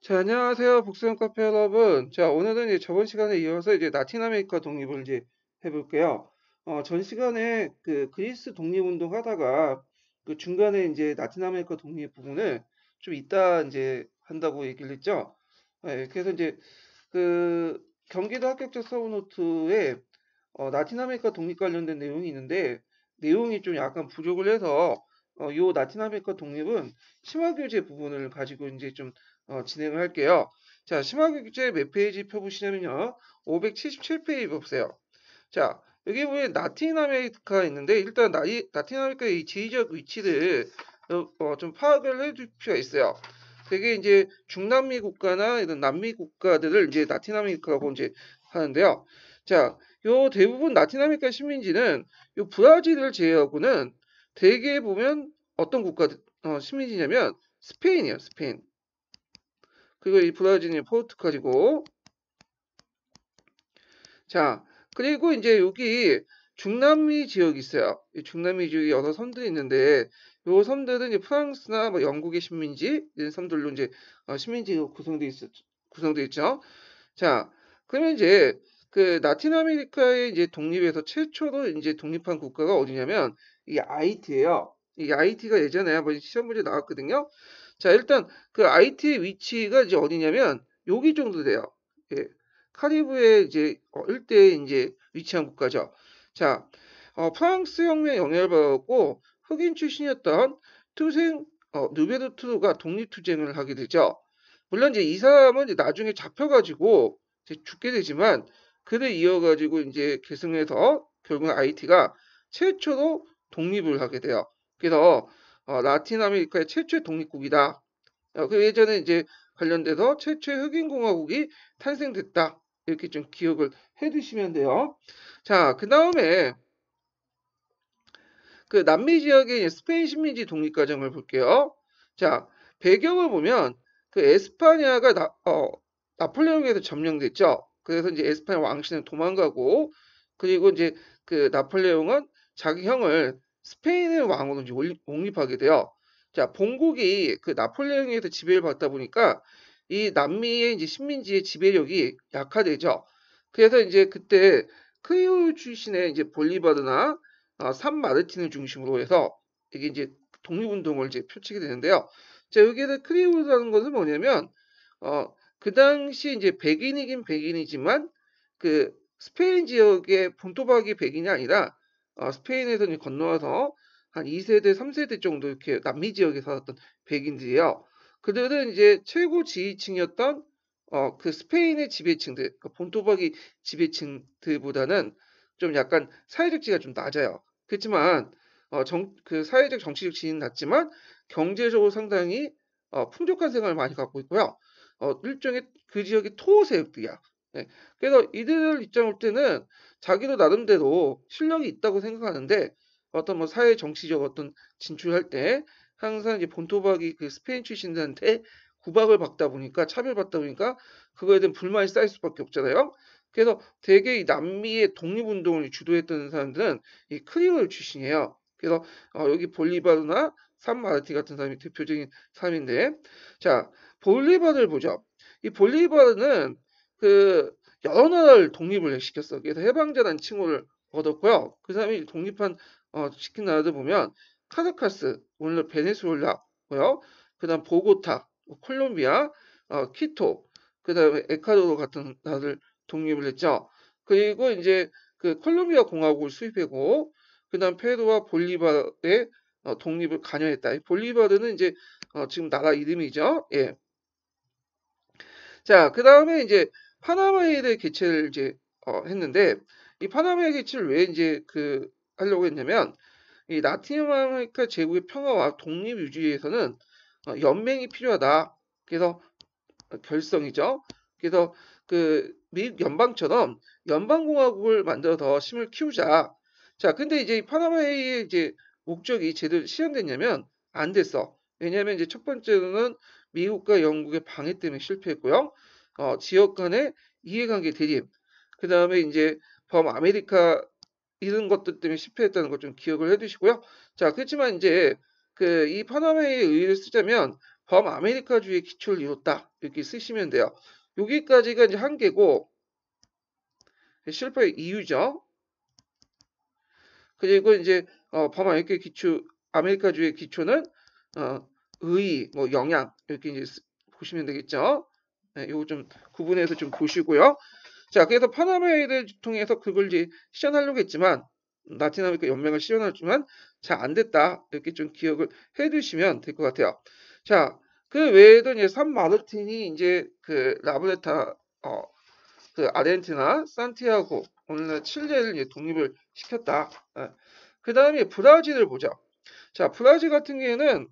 자, 안녕하세요. 복수형 카페 여러분. 자, 오늘은 이제 저번 시간에 이어서 이제 라틴 아메리카 독립을 이제 해볼게요. 전 시간에 그 그리스 독립운동 하다가 그 중간에 이제 라틴 아메리카 독립 부분을 좀 이따 이제 한다고 얘기를 했죠. 네, 그래서 이제 그 경기도 합격자 서브노트에 라틴 아메리카 독립 관련된 내용이 있는데 내용이 좀 약간 부족을 해서 요 라틴 아메리카 독립은 심화교재 부분을 가지고 이제 좀 진행을 할게요. 자, 심화교재 몇 페이지 펴보시냐면요. 577페이지 보세요. 자, 여기 보면 라틴 아메리카 있는데 일단 라틴 아메리카의 이 지리적 위치를 좀 파악을 해둘 필요가 있어요. 되게 이제 중남미 국가나 이런 남미 국가들을 이제 라틴 아메리카라고 이제 하는데요. 자, 요 대부분 라틴 아메리카 식민지는 요 브라질을 제외하고는 대개 보면 어떤 국가 식민지냐면 스페인이에요, 스페인. 그리고 이 브라질이 포르투갈이고, 자, 그리고 이제 여기 중남미 지역이 있어요. 이 중남미 지역에 여러 섬들이 있는데, 요 섬들은 이제 프랑스나 뭐 영국의 식민지, 이런 섬들로 이제 식민지가 구성되어 있죠. 자, 그러면 이제 그 라틴 아메리카의 이제 독립에서 최초로 이제 독립한 국가가 어디냐면 이 아이티예요. 이 아이티가 예전에 한번 시험 문제 나왔거든요. 자, 일단 그 아이티의 위치가 이제 어디냐면 여기 정도 돼요. 예. 카리브해 이제 일대에 이제 위치한 국가죠. 자, 프랑스 혁명에 영향을 받았고 흑인 출신이었던 투생 누베르투가 독립투쟁을 하게 되죠. 물론 이제 이 사람은 이제 나중에 잡혀가지고 이제 죽게 되지만 그를 이어가지고 이제 계승해서 결국 아이티가 최초로 독립을 하게 돼요. 그래서 라틴 아메리카의 최초의 독립국이다. 그 예전에 이제 관련돼서 최초의 흑인 공화국이 탄생됐다. 이렇게 좀 기억을 해두시면 돼요. 자, 그 다음에 그 남미 지역의 스페인 식민지 독립 과정을 볼게요. 자, 배경을 보면 그 에스파냐가 나폴레옹에서 점령됐죠. 그래서 이제 에스파냐 왕실은 도망가고 그리고 이제 그 나폴레옹은 자기 형을 스페인의 왕으로 이제 옹립하게 돼요. 자, 본국이 그 나폴레옹에서 지배를 받다 보니까 이 남미의 이제 식민지의 지배력이 약화되죠. 그래서 이제 그때 크리올 출신의 이제 볼리바르나 산 마르틴을 중심으로 해서 이게 이제 독립운동을 이제 펼치게 되는데요. 자, 여기에서 크리올이라는 것은 뭐냐면 그 당시 이제 백인이긴 백인이지만 그 스페인 지역의 본토박이 백인이 아니라 스페인에서 이제 건너와서 한 2세대, 3세대 정도 이렇게 남미 지역에 살았던 백인들이에요. 그들은 이제 최고 지위층이었던 그 스페인의 지배층들, 그러니까 본토박이 지배층들보다는 좀 약간 사회적 지위가 좀 낮아요. 그렇지만 그 사회적 정치적 지위는 낮지만 경제적으로 상당히 풍족한 생활을 많이 갖고 있고요. 일종의 그 지역의 토세력들이야. 네. 그래서 이들 입장 볼 때는 자기도 나름대로 실력이 있다고 생각하는데 어떤 뭐 사회 정치적 어떤 진출할 때 항상 이제 본토박이 그 스페인 출신들한테 구박을 받다 보니까 차별받다 보니까 그거에 대한 불만이 쌓일 수밖에 없잖아요. 그래서 대개 이 남미의 독립운동을 주도했던 사람들은 이 크리올 출신이에요. 그래서 여기 볼리바르나 산마르티 같은 사람이 대표적인 사람인데, 자, 볼리바르를 보죠. 이 볼리바르는 그 여러 나라를 독립을 시켰어. 그래서 해방자라는 칭호를 얻었고요. 그 사람이 독립한 시킨 나라들 보면 카라카스, 오늘 베네수엘라고요. 그다음 보고타, 콜롬비아, 키토, 그다음에 에콰도르 같은 나라들 독립을 했죠. 그리고 이제 그 콜롬비아 공화국을 수입하고 그다음 페루와 볼리바르의 독립을 관여했다. 볼리바르는 이제 지금 나라 이름이죠. 예. 자, 그다음에 이제 파나마의 개최를 이제 했는데 이 파나마의 개최를 왜 이제 그 하려고 했냐면 이 라틴 아메리카 제국의 평화와 독립 유지에 위해서는 연맹이 필요하다. 그래서 결성이죠. 그래서 그 미국 연방처럼 연방공화국을 만들어서 힘을 키우자. 자, 근데 이제 이 파나마의 이제 목적이 제대로 실현됐냐면 안 됐어. 왜냐하면 이제 첫 번째로는 미국과 영국의 방해 때문에 실패했고요. 지역 간의 이해관계 대립. 그 다음에 이제 범아메리카 이런 것들 때문에 실패했다는 것 좀 기억을 해두시고요. 자, 그렇지만 이제 그 이 파나마의 의의를 쓰자면 범아메리카주의 기초를 이뤘다. 이렇게 쓰시면 돼요. 여기까지가 이제 한 개고 실패의 이유죠. 그리고 이제 범아메리카 기초, 아메리카주의 기초는 의의, 뭐 영양 이렇게 이제 보시면 되겠죠. 네, 이거 좀 구분해서 좀 보시고요. 자, 그래서 파나마를 통해서 그걸 이제 실현하려고 했지만 라틴 아메리카 연맹을 실현하지만 잘 안 됐다. 이렇게 좀 기억을 해두시면 될 것 같아요. 자, 그 외에도 이제 산 마르틴이 이제 그 라브레타 그 아르헨티나, 산티아고, 오늘날 칠레를 이제 독립을 시켰다. 그 다음에 브라질을 보자. 자, 브라질 같은 경우에는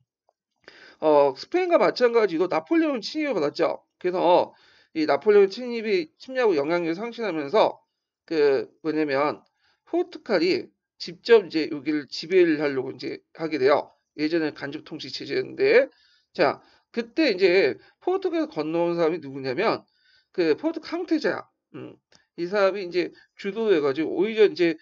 스페인과 마찬가지로 나폴레옹 침입을 받았죠. 그래서 이 나폴레옹 침략으로 영향력을 상실하면서 그 뭐냐면 포르투갈이 직접 이제 여기를 지배를 하려고 이제 하게 돼요. 예전에 간접 통치 체제였는데, 자, 그때 이제 포르투갈 건너온 사람이 누구냐면 그 포르투갈 황태자야. 이 사람이 이제 주도해가지고 오히려 이제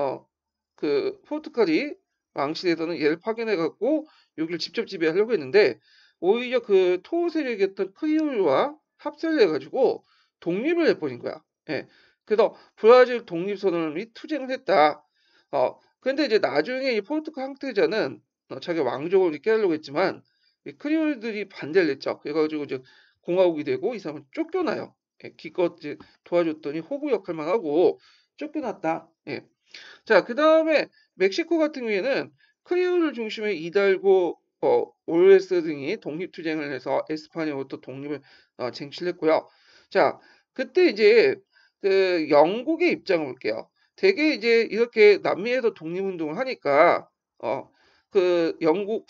그 포르투갈이 왕실에서는 얘를 파견해갖고 여기를 직접 지배하려고 했는데 오히려 그 토호 세력이었던 크리올과 합세를 해가지고 독립을 해버린 거야. 예. 그래서 브라질 독립선언을 및 투쟁을 했다. 근데 이제 나중에 이 포르투갈 황태자는 자기 왕족을 깨려고 했지만 이 크리올들이 반대를 했죠. 그래가지고 이제 공화국이 되고 이 사람은 쫓겨나요. 예, 기껏 이제 도와줬더니 호구 역할만 하고 쫓겨났다. 예. 자, 그 다음에 멕시코 같은 경우에는 크리올을 중심에 이달고 올레스 등이 독립투쟁을 해서 에스파냐부터 독립을 쟁취했고요. 자, 그때 이제 그 영국의 입장을 볼게요. 되게 이제 이렇게 남미에서 독립운동을 하니까 그 영국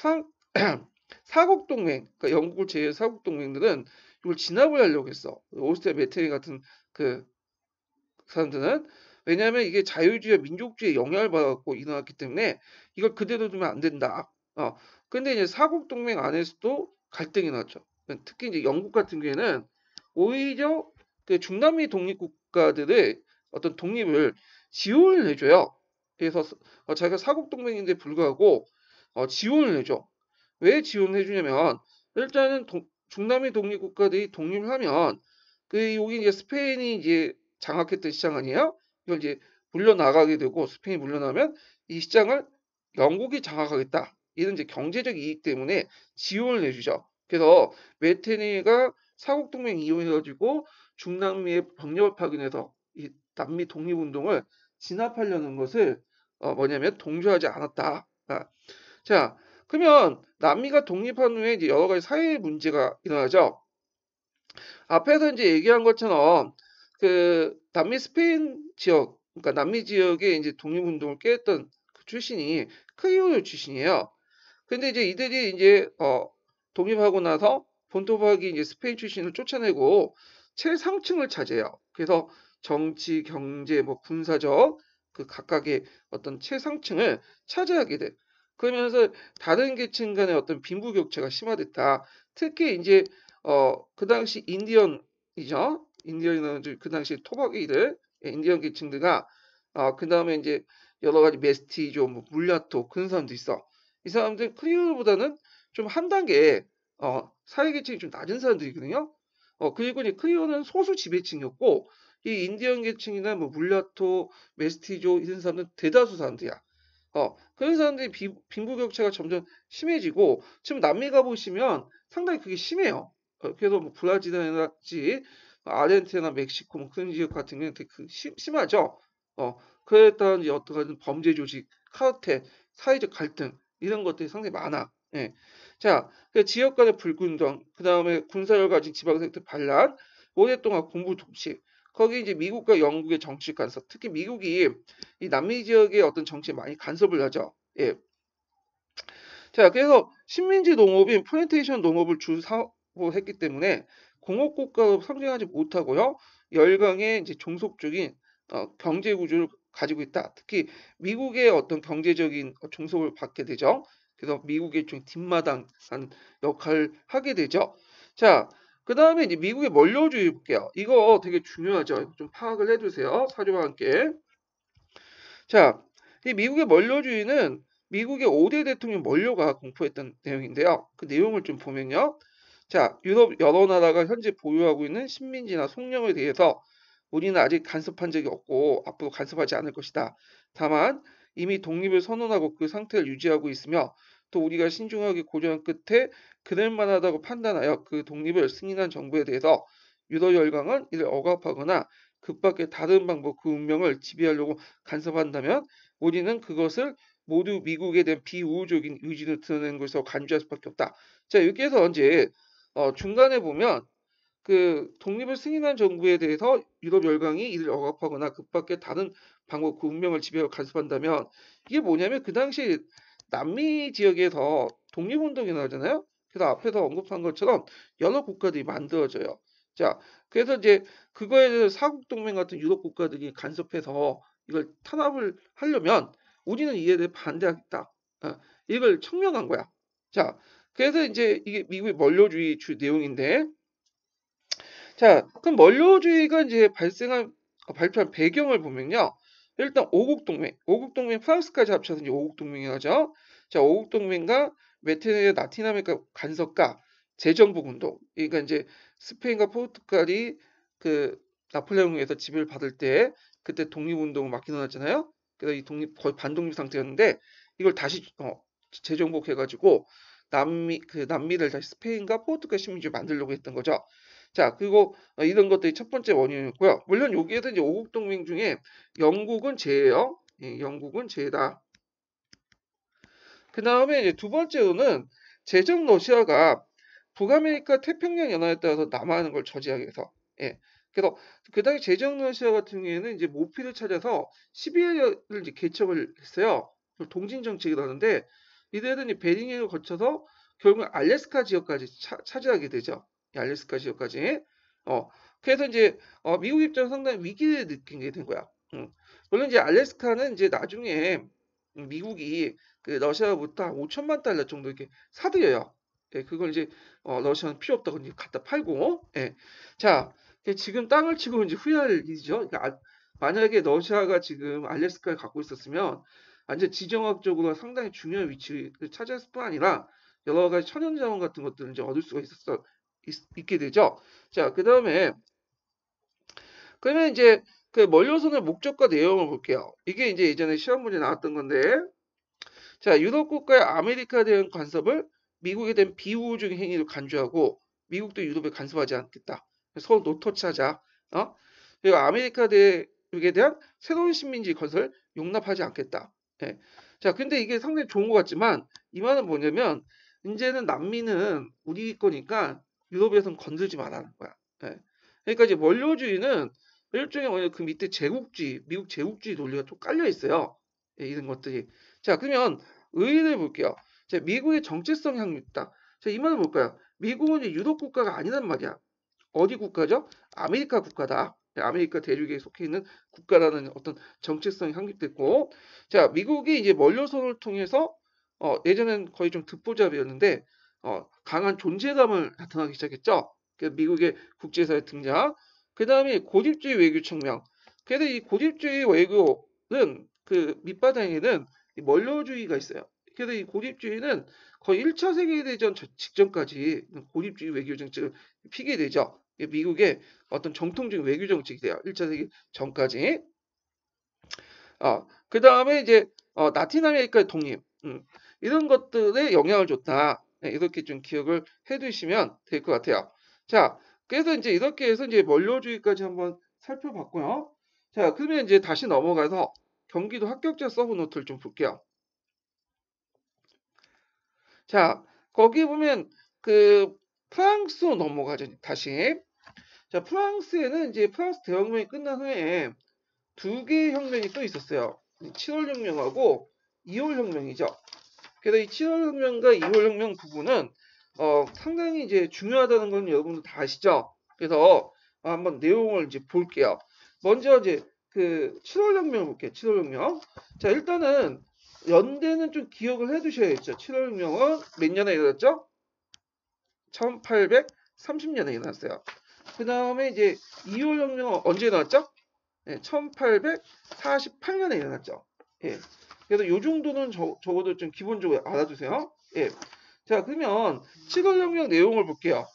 사국동맹, 그러니까 영국을 제외한 사국동맹들은 이걸 진압을 하려고 했어. 오스트리아 메테리 같은 그 사람들은 왜냐하면 이게 자유주의와 민족주의에 영향을 받았고 일어났기 때문에 이걸 그대로 두면 안 된다. 근데 이제 사국 동맹 안에서도 갈등이 났죠. 특히 이제 영국 같은 경우에는 오히려 그 중남미 독립 국가들의 어떤 독립을 지원을 해줘요. 그래서 자기가 사국 동맹인데 불구하고 지원을 해줘. 왜 지원을 해주냐면 일단은 중남미 독립 국가들이 독립을 하면 그 여기 이제 스페인이 이제 장악했던 시장 아니에요? 이걸 이제 물려나가게 되고 스페인이 물려나면 이 시장을 영국이 장악하겠다. 이런 이제 경제적 이익 때문에 지원을 해주죠. 그래서 메테니가 사국동맹 이용해가지고 중남미의 병력을 파견해서 이 남미 독립운동을 진압하려는 것을 뭐냐면 동조하지 않았다. 자, 그러면 남미가 독립한 후에 이제 여러 가지 사회 문제가 일어나죠. 앞에서 이제 얘기한 것처럼 그 남미 스페인 지역, 그러니까 남미 지역에 이제 독립운동을 깨했던 그 출신이 크리올 출신이에요. 근데 이제 이들이 이제 독립하고 나서 본토박이 이제 스페인 출신을 쫓아내고 최상층을 차지해요. 그래서 정치, 경제, 뭐 군사적 그 각각의 어떤 최상층을 차지하게 돼. 그러면서 다른 계층 간의 어떤 빈부격차가 심화됐다. 특히 이제 그 당시 인디언이죠. 인디언이나 그 당시 토박이들, 인디언 계층들과 그 다음에 이제 여러 가지 메스티조, 뭐 물라토 그런 사람도 있어. 이 사람들 크리올보다는 좀 한 단계 사회 계층이 좀 낮은 사람들이거든요. 그리고 이제 크리올은 소수 지배층이었고 이 인디언 계층이나 뭐 물라토, 메스티조 이런 사람들은 대다수 사람들이야. 그런 사람들이 빈부격차가 점점 심해지고 지금 남미 가보시면 상당히 그게 심해요. 그래서 뭐 브라질이라든지 아르헨티나, 멕시코 뭐 그런 지역 같은 경우는 되게 심하죠. 그에 따른 이제 어떤 범죄 조직, 카르텔, 사회적 갈등 이런 것들이 상당히 많아. 예. 자, 그 지역 간의 불균등, 그 다음에 군사를 가진 지방색들 반란, 오랫동안 공부 독식, 거기 이제 미국과 영국의 정치 간섭, 특히 미국이 이 남미 지역의 어떤 정치에 많이 간섭을 하죠. 예. 자, 그래서 식민지 농업인 플랜테이션 농업을 주 사업했기 때문에 공업국가로 성장하지 못하고요. 열강의 이제 종속적인 경제 구조를 가지고 있다. 특히 미국의 어떤 경제적인 종속을 받게 되죠. 그래서 미국의 좀 뒷마당하는 역할을 하게 되죠. 자, 그 다음에 이제 미국의 원료주의 볼게요. 이거 되게 중요하죠. 좀 파악을 해두세요. 사료와 함께. 자, 이 미국의 원료주의는 미국의 5대 대통령 원료가 공포했던 내용인데요. 그 내용을 좀 보면요. 자, 유럽 여러 나라가 현재 보유하고 있는 식민지나 속령에 대해서 우리는 아직 간섭한 적이 없고 앞으로 간섭하지 않을 것이다. 다만 이미 독립을 선언하고 그 상태를 유지하고 있으며 또 우리가 신중하게 고려한 끝에 그럴 만하다고 판단하여 그 독립을 승인한 정부에 대해서 유럽 열강은 이를 억압하거나 그 밖에 다른 방법 그 운명을 지배하려고 간섭한다면 우리는 그것을 모두 미국에 대한 비우호적인 의지를 드러내는 것으로 간주할 수밖에 없다. 자, 이렇게 해서 이제 중간에 보면 그 독립을 승인한 정부에 대해서 유럽 열강이 이를 억압하거나 그 밖에 다른 방법 그 운명을 지배하고 간섭한다면 이게 뭐냐면 그 당시 남미 지역에서 독립운동이 나잖아요. 그래서 앞에서 언급한 것처럼 여러 국가들이 만들어져요. 자, 그래서 이제 그거에 대해서 사국동맹 같은 유럽 국가들이 간섭해서 이걸 탄압을 하려면 우리는 이에 대해 반대하겠다. 이걸 청명한 거야. 자, 그래서 이제 이게 미국의 원료주의 주 내용인데, 자, 그럼 원료주의가 이제 발표한 배경을 보면요. 일단 오국동맹 프랑스까지 합쳐서 이제 오국동맹이라죠. 자, 오국동맹과 라틴 아메리카 간섭과 재정복 운동. 그러니까 이제 스페인과 포르투갈이 그 나폴레옹에서 지배를 받을 때 그때 독립운동을 막 일어났잖아요. 그래서 이 독립 거의 반독립 상태였는데 이걸 다시 재정복해가지고 남미를 다시 스페인과 포르투갈 식민지로 만들려고 했던 거죠. 자, 그리고 이런 것들이 첫 번째 원인이었고요. 물론 여기에서 이제 오국 동맹 중에 영국은 제예요. 예, 영국은 제다. 그 다음에 이제 두 번째로는 제정 러시아가 북아메리카 태평양 연안에 따라서 남하하는 걸 저지하기 위해서. 예. 그래서 그 당시 제정 러시아 같은 경우에는 이제 모피를 찾아서 시베리아를 이제 개척을 했어요. 동진 정책이라는데 이들은 이제 베링해를 거쳐서 결국 알래스카 지역까지 차지하게 되죠. 이 알래스카 지역까지. 그래서 이제 미국 입장에서 상당히 위기를 느끼게 된 거야. 물론 이제 알래스카는 이제 나중에 미국이 그 러시아부터 5천만 달러 정도 이렇게 사들여요. 예, 그걸 이제 러시아는 필요 없다고 이제 갖다 팔고. 예. 자, 지금 땅을 치고 이제 후회할 일이죠. 그러니까 만약에 러시아가 지금 알래스카를 갖고 있었으면 완전 지정학적으로 상당히 중요한 위치를 차지했을 뿐 아니라 여러 가지 천연자원 같은 것들을 이제 얻을 수가 있게 되죠. 자, 그러면 이제 그 멀리선의 목적과 내용을 볼게요. 이게 이제 예전에 시험 문제 나왔던 건데, 자, 유럽 국가의 아메리카에 대한 간섭을 미국에 대한 비우호적인 행위를 간주하고 미국도 유럽에 간섭하지 않겠다. 서로 노터치하자. 그리고 아메리카 대륙에 대한 새로운 식민지 건설 용납하지 않겠다. 예. 자, 근데 이게 상당히 좋은 것 같지만 이 말은 뭐냐면 이제는 남미는 우리 거니까 유럽에서는 건들지 말라는 거야. 예. 그러니까 이제 원료주의는 일종의 뭐냐 그 밑에 미국 제국주의 논리가 좀 깔려 있어요. 예, 이런 것들이. 자, 그러면 의의를 볼게요. 자, 미국의 정체성 향유다. 자, 이 말은 뭘까요? 미국은 이제 유럽 국가가 아니란 말이야. 어디 국가죠? 아메리카 국가다. 아메리카 대륙에 속해 있는 국가라는 어떤 정체성이 확립됐고, 자, 미국이 이제 원료선을 통해서 예전엔 거의 좀 듣보잡이었는데 강한 존재감을 나타나기 시작했죠. 그래서 미국의 국제사회 등장. 그 다음에 고집주의 외교 측면. 그래서 이 고집주의 외교는 그 밑바탕에는 이 원료주의가 있어요. 그래서 이 고집주의는 거의 1차 세계대전 직전까지 고집주의 외교 정책을 피게 되죠. 미국의 어떤 정통적인 외교 정책이 돼요. 1차 세계 전까지. 그 다음에 이제 라틴 아메리카의 독립. 이런 것들에 영향을 줬다. 네, 이렇게 좀 기억을 해 두시면 될 것 같아요. 자, 그래서 이제 이렇게 해서 이제 원료주의까지 한번 살펴봤고요. 자, 그러면 이제 다시 넘어가서 경기도 합격자 서브 노트를 좀 볼게요. 자, 거기 보면 그 프랑스로 넘어가죠. 다시. 자, 프랑스에는 이제 프랑스 대혁명이 끝난 후에 두 개의 혁명이 또 있었어요. 7월 혁명하고 2월 혁명이죠. 그래서 이 7월 혁명과 2월 혁명 부분은 상당히 이제 중요하다는 건 여러분들 다 아시죠? 그래서 한번 내용을 이제 볼게요. 먼저 이제 그 7월 혁명을 볼게요. 7월 혁명. 자, 일단은 연대는 좀 기억을 해 두셔야겠죠. 7월 혁명은 몇 년에 일어났죠? 1830년에 일어났어요. 그 다음에 이제 2월 혁명은 언제 일어났죠? 네, 1848년에 일어났죠. 예. 그래서 요 정도는 적어도 좀 기본적으로 알아두세요. 예. 자, 그러면 7월혁명 내용을 볼게요.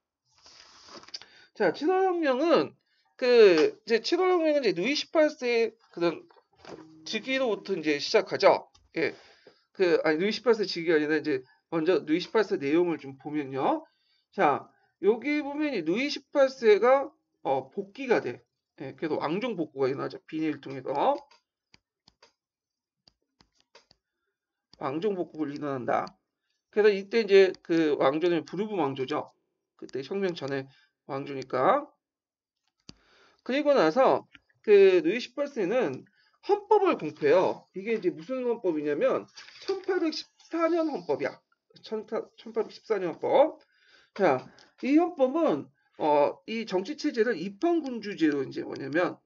자, 7월혁명은 이제 7월혁명은 이제 루이 18세의 그런 즉위로부터 이제 시작하죠. 예. 아니 루이 18세 즉위가 아니라 이제 먼저 루이 18세 내용을 좀 보면요. 자, 여기 보면 이 루이 18세가 복귀가 돼. 예, 그래서 왕정 복구가 일어나죠. 비례를 통해서 왕정 복구가 일어난다. 그래서 이때 이제 그 왕조는 부르본 왕조죠. 그때 혁명 전에 왕조니까. 그리고 나서 그 루이 18세는 헌법을 공표해요. 이게 이제 무슨 헌법이냐면 1814년 헌법이야. 1814년 헌법. 자, 이 헌법은 이 정치 체제를 입헌군주제로 이제 뭐냐면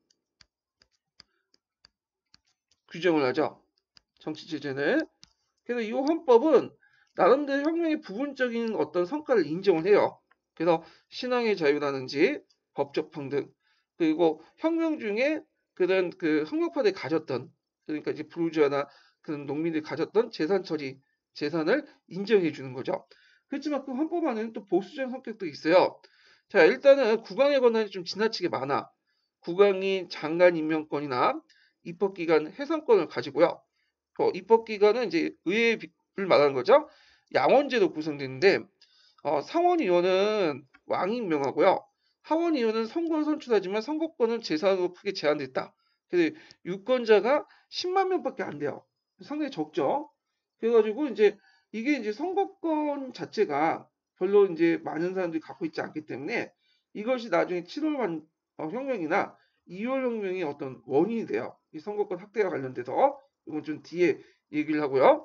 규정을 하죠. 정치 체제는. 그래서 이 헌법은 나름대로 혁명의 부분적인 어떤 성과를 인정을 해요. 그래서 신앙의 자유라든지 법적 평등, 그리고 혁명 중에 그런 그 혁명파들이 가졌던, 그러니까 이제 부르주아나 그런 농민들이 가졌던 재산 처리, 재산을 인정해 주는 거죠. 그렇지만 그 헌법 안에는 또 보수적인 성격도 있어요. 자, 일단은 국왕의 권한이 좀 지나치게 많아. 국왕이 장관 임명권이나 입법기관 해산권을 가지고요. 입법기관은 이제 의회를 말하는 거죠. 양원제도 구성되는데 상원의원은 왕이 임명하고요. 하원의원은 선거를 선출하지만 선거권은 재산으로 크게 제한됐다. 그래서 유권자가 10만 명밖에 안 돼요. 상당히 적죠. 그래가지고 이제 이게 이제 선거권 자체가 별로 이제 많은 사람들이 갖고 있지 않기 때문에 이것이 나중에 7월 혁명이나 2월 혁명이 어떤 원인이 돼요. 이 선거권 확대와 관련돼서 이건 좀 뒤에 얘기를 하고요.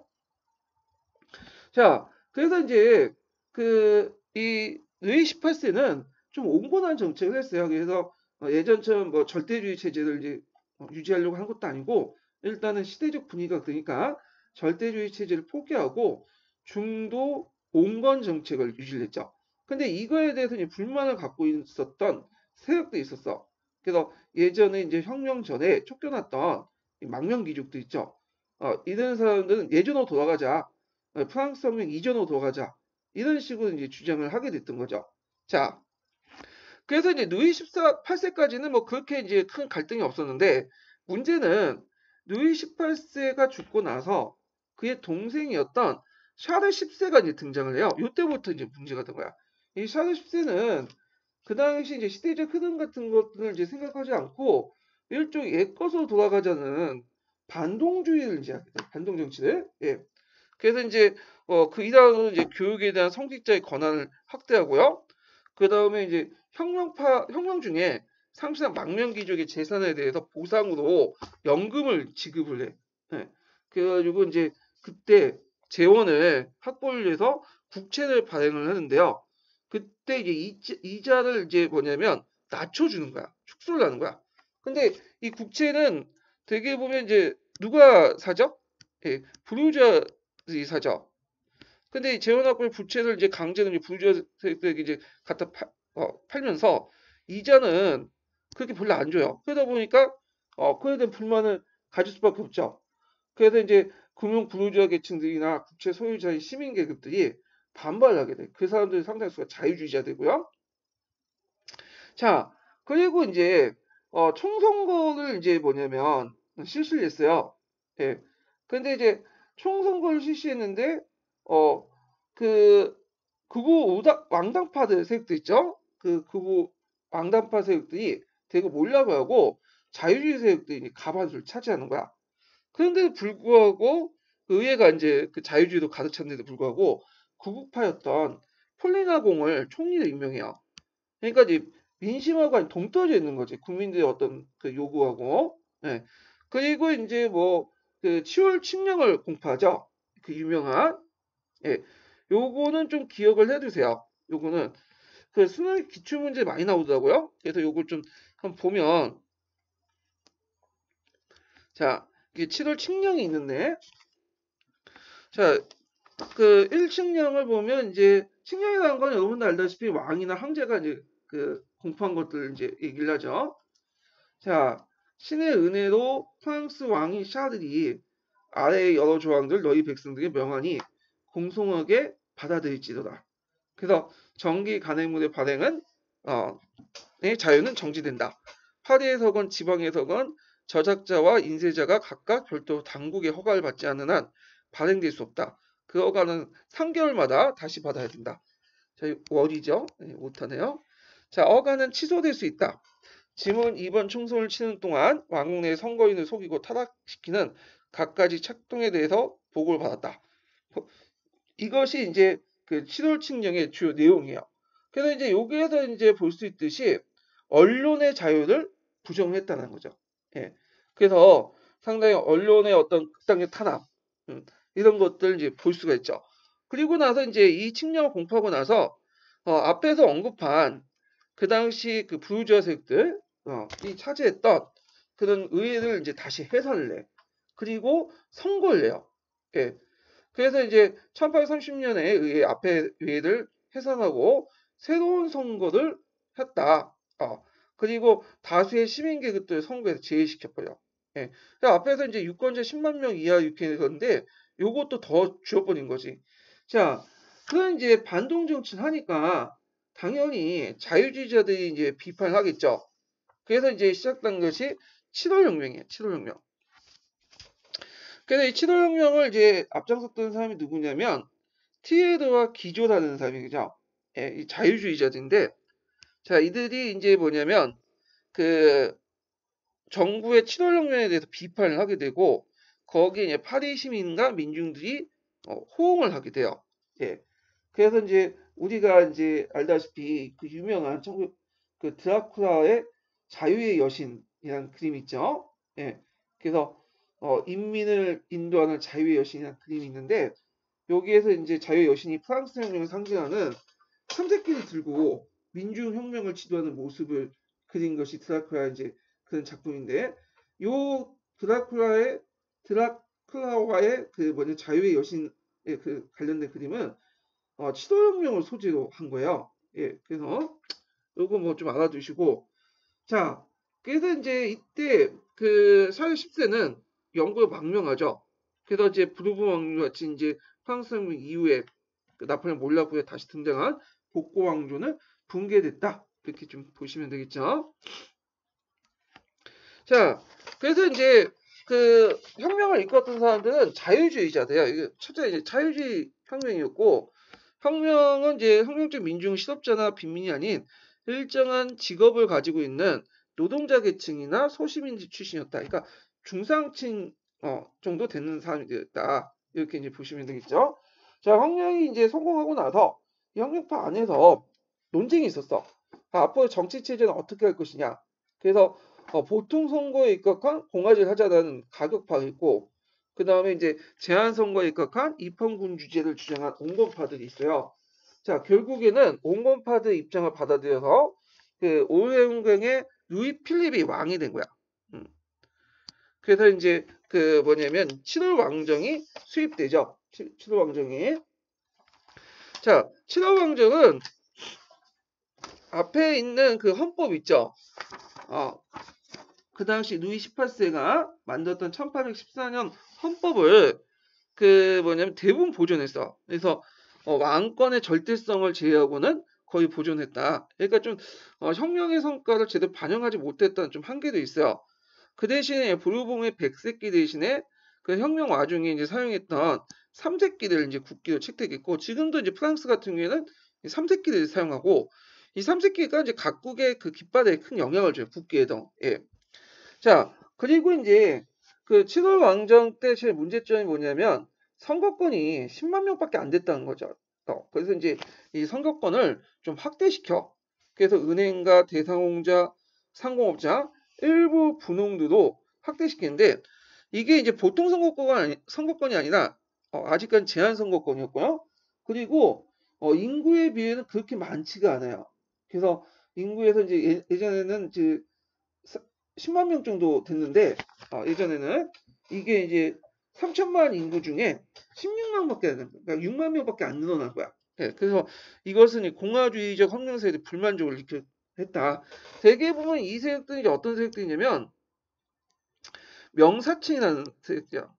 자, 그래서 이제 이 루이 18세는 좀 온건한 정책을 했어요. 그래서 예전처럼 뭐 절대주의 체제를 이제 유지하려고 한 것도 아니고 일단은 시대적 분위기가 그러니까 절대주의 체제를 포기하고 중도 온건 정책을 유지를 했죠. 근데 이거에 대해서 이제 불만을 갖고 있었던 세력도 있었어. 그래서 예전에 이제 혁명 전에 쫓겨났던 망명귀족도 있죠. 이런 사람들은 예전으로 돌아가자. 프랑스 혁명 이전으로 돌아가자. 이런 식으로 이제 주장을 하게 됐던 거죠. 자, 그래서 이제 루이 18세까지는 뭐 그렇게 이제 큰 갈등이 없었는데 문제는 루이 18세가 죽고 나서 그의 동생이었던 샤르 10세가 이제 등장을 해요. 이때부터 이제 문제가 된 거야. 이 샤르 10세는 그 당시 이제 시대적 흐름 같은 것들을 이제 생각하지 않고 일종의 옛것으로 돌아가자는 반동주의를 이제 하게 돼요. 반동 정치를. 예. 그래서 이제 그 이다음은 이제 교육에 대한 성직자의 권한을 확대하고요. 그 다음에 이제 혁명 중에 상실한 망명귀족의 재산에 대해서 보상으로 연금을 지급을 해. 예. 그래가지고 이제 그때 재원을 확보를 위해서 국채를 발행을 하는데요. 그때 이제 이자를 이제 뭐냐면 낮춰주는 거야. 축소를 하는 거야. 근데 이 국채는 되게 보면 이제 누가 사죠? 예, 부르주아들이 사죠. 근데 이 재원학부의 부채를 이제 강제로 이제 부르주아들에게 이제 갖다 팔면서 이자는 그렇게 별로 안 줘요. 그러다 보니까 그에 대한 불만을 가질 수밖에 없죠. 그래서 이제 금융 부르주아 계층들이나 국채 소유자의 시민 계급들이 반발을 하게 돼. 그 사람들이 상당수가 자유주의자되고요. 자, 그리고 이제 총선거를 이제 뭐냐면 실시를 했어요. 예. 근데 이제 총선거를 실시했는데 극우 왕당파들 세력들 있죠? 극우 왕당파 세력들이 대거 몰려가고 자유주의 세력들이 가반수를 차지하는 거야. 그런데도 불구하고 의회가 이제 그 자유주의도 가득 찼는데도 불구하고 구국파였던 폴리나 공을 총리로 임명해요. 그러니까 이제 민심하고 동떨어져 있는 거지. 국민들의 어떤 그 요구하고. 예. 그리고 이제 뭐 그 10월 칙령을 공포하죠. 그 유명한. 예. 요거는 좀 기억을 해두세요. 요거는 그 수능 기출 문제 많이 나오더라고요. 그래서 요걸 좀 한번 보면 자, 이게 7월 칙령이 있는데 자, 그 1칙령을 보면 이제 칙령이라는 건 여러분도 알다시피 왕이나 황제가 이제 그 공포한 것들 이제 얘기를 하죠. 자, 신의 은혜로 프랑스 왕이 샤들이 아래의 여러 조항들 너희 백성들이 명하니 공송하게 받아들일지로다. 그래서 정기 간행물의 발행은 자유는 정지된다. 파리에서건 지방에서건 저작자와 인쇄자가 각각 별도 당국의 허가를 받지 않는 한 발행될 수 없다. 그 허가는 3개월마다 다시 받아야 된다. 자, 월이죠? 네, 못하네요. 자, 허가는 취소될 수 있다. 지문 2번 총선을 치는 동안 왕궁 내 선거인을 속이고 타락시키는 갖가지 착동에 대해서 보고를 받았다. 이것이 이제 그 7월 칙령의 주요 내용이에요. 그래서 이제 여기에서 이제 볼 수 있듯이 언론의 자유를 부정했다는 거죠. 예. 그래서 상당히 언론의 어떤 극단적 탄압, 이런 것들 이제 볼 수가 있죠. 그리고 나서 이제 이 칙령을 공포하고 나서 앞에서 언급한 그 당시 그 부유자 세력들 이 차지했던 그런 의회를 이제 다시 해산을 해. 그리고 선거를 내요. 예. 그래서 이제 1830년에 의회 앞에 의회를 해산하고 새로운 선거를 했다. 그리고 다수의 시민 계급들 선거에서 제외시켜버려. 예. 앞에서 이제 유권자 10만 명 이하 유권자인데 요것도 더 줄여버린 거지. 자, 그런 이제 반동 정치를 하니까 당연히 자유주의자들이 이제 비판을 하겠죠. 그래서 이제 시작된 것이 7월혁명이에요. 7월혁명. 그래서 이 7월혁명을 이제 앞장섰던 사람이 누구냐면 티에드와 기조라는 사람이죠. 예, 이 자유주의자들인데, 자 이들이 이제 뭐냐면 그 정부의 7월혁명에 대해서 비판을 하게 되고 거기에 이제 파리 시민과 민중들이 호응을 하게 돼요. 예. 그래서 이제 우리가 이제 알다시피 그 유명한 그 드라큘라의 자유의 여신이라는 그림 있죠. 예. 그래서 인민을 인도하는 자유의 여신이라는 그림이 있는데 여기에서 이제 자유의 여신이 프랑스 혁명을 상징하는 삼색기를 들고 민중혁명을 지도하는 모습을 그린 것이 드라큘라 이제 그런 작품인데 요 드라큘라와의 그 뭐냐 자유의 여신의 그 관련된 그림은 7월혁명을 소재로 한 거예요. 예, 그래서 요거 뭐 좀 알아두시고 자 그래서 이제 이때 그 샤를 10세는 영국을 망명하죠. 그래서 이제 부르봉 왕조 같이 이제 프랑스 혁명 이후에 그 나폴레옹 몰락후에 다시 등장한 복고 왕조는 붕괴됐다. 이렇게 좀 보시면 되겠죠. 자, 그래서 이제 그 혁명을 이끌었던 사람들은 자유주의자들이야. 이게 첫째 이제 자유주의 혁명이었고 혁명은 이제 혁명적 민중 실업자나 빈민이 아닌 일정한 직업을 가지고 있는 노동자 계층이나 소시민지 출신이었다. 그러니까 중상층 정도 되는 사람이었다. 이렇게 이제 보시면 되겠죠. 자, 혁명이 이제 성공하고 나서 혁명파 안에서 논쟁이 있었어. 앞으로 정치 체제는 어떻게 할 것이냐. 그래서 보통 선거에 입각한 공화제를 하자는 가격파가 있고 그 다음에 이제 제한 선거에 입각한 입헌군주제를 주장한 온건파들이 있어요. 자 결국에는 온건파들 입장을 받아들여서 그 오르행경의 루이 필립이 왕이 된 거야. 그래서 이제 그 뭐냐면 7월 왕정이 수립되죠. 7월 왕정이. 자 7월 왕정은 앞에 있는 그 헌법 있죠. 그 당시 루이 18세가 만들었던 1814년 헌법을 그 뭐냐면 대부분 보존했어. 그래서 왕권의 절대성을 제외하고는 거의 보존했다. 그러니까 좀 혁명의 성과를 제대로 반영하지 못했다는 좀 한계도 있어요. 그 대신에 보르봉의 백색기 대신에 그 혁명 와중에 이제 사용했던 삼색기를 이제 국기로 채택했고 지금도 이제 프랑스 같은 경우에는 삼색기를 사용하고 이 삼색기가 이제 각국의 그 깃발에 큰 영향을 줘요. 국기에도. 예. 자, 그리고 이제 그 7월 왕정 때 제일 문제점이 뭐냐면 선거권이 10만 명밖에 안 됐다는 거죠. 그래서 이제 이 선거권을 좀 확대시켜. 그래서 은행가, 대상홍자, 상공업자, 일부 분홍들도 확대시키는데 이게 이제 보통 선거권이 아니라 아직까지 제한 선거권이었고요. 그리고 인구에 비해는 그렇게 많지가 않아요. 그래서 인구에서 이제 예전에는 이제 10만 명 정도 됐는데 예전에는 이게 이제 3천만 인구 중에 16만밖에 안 그러니까 6만 명밖에 안 늘어난 거야. 예, 그래서 이것은 공화주의적 혁명 세력이 불만족을 했다. 대개 보면 이 세력들이 이제 어떤 세력들이냐면 명사층이라는 세력이야.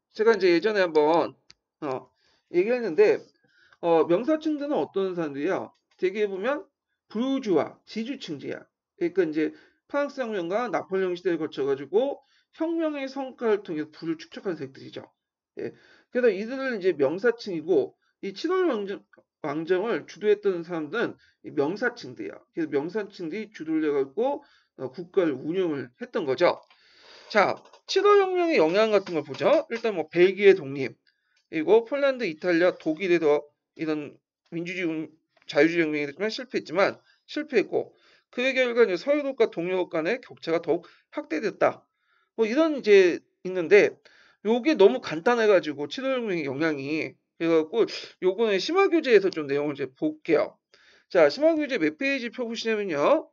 제가 이제 예전에 한번 얘기했는데 명사층들은 어떤 사람들이야? 대개 보면 부르주아, 지주층지야. 그러니까 이제 프랑스 혁명과 나폴레옹 시대를 거쳐가지고 혁명의 성과를 통해서 부를 축적한 세력들이죠. 예. 그래서 이들을 이제 명사층이고 이 7월 왕정을 주도했던 사람들은 이 명사층들이야. 그래서 명사층들이 주도를 해갖고 국가를 운영을 했던 거죠. 자, 7월 혁명의 영향 같은 걸 보죠. 일단 뭐 벨기에 독립, 그리고 폴란드, 이탈리아, 독일에서 이런 민주주의, 자유주의 혁명이 됐지만 실패했고 그의 결과 이제 서유럽과 동유럽 간의 격차가 더욱 확대됐다. 뭐 이런 이제 있는데 요게 너무 간단해가지고 7월 혁명의 영향이 그래갖고 요거는 심화교재에서 좀 내용을 이제 볼게요. 자, 심화교재 몇 페이지 펴보시냐면요.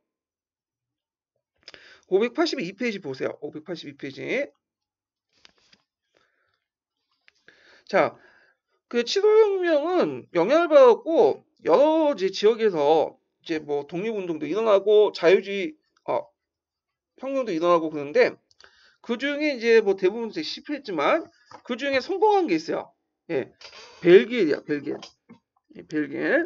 582페이지 보세요. 582페이지. 자, 그 7월혁명은 영향을 받았고 여러 이제 지역에서 이제 뭐 독립운동도 일어나고 자유주의 혁명도 일어나고 그러는데 그 중에 이제 뭐 대부분 이제 실패했지만 그 중에 성공한 게 있어요. 예, 벨기에야, 벨기에. 예, 벨기에.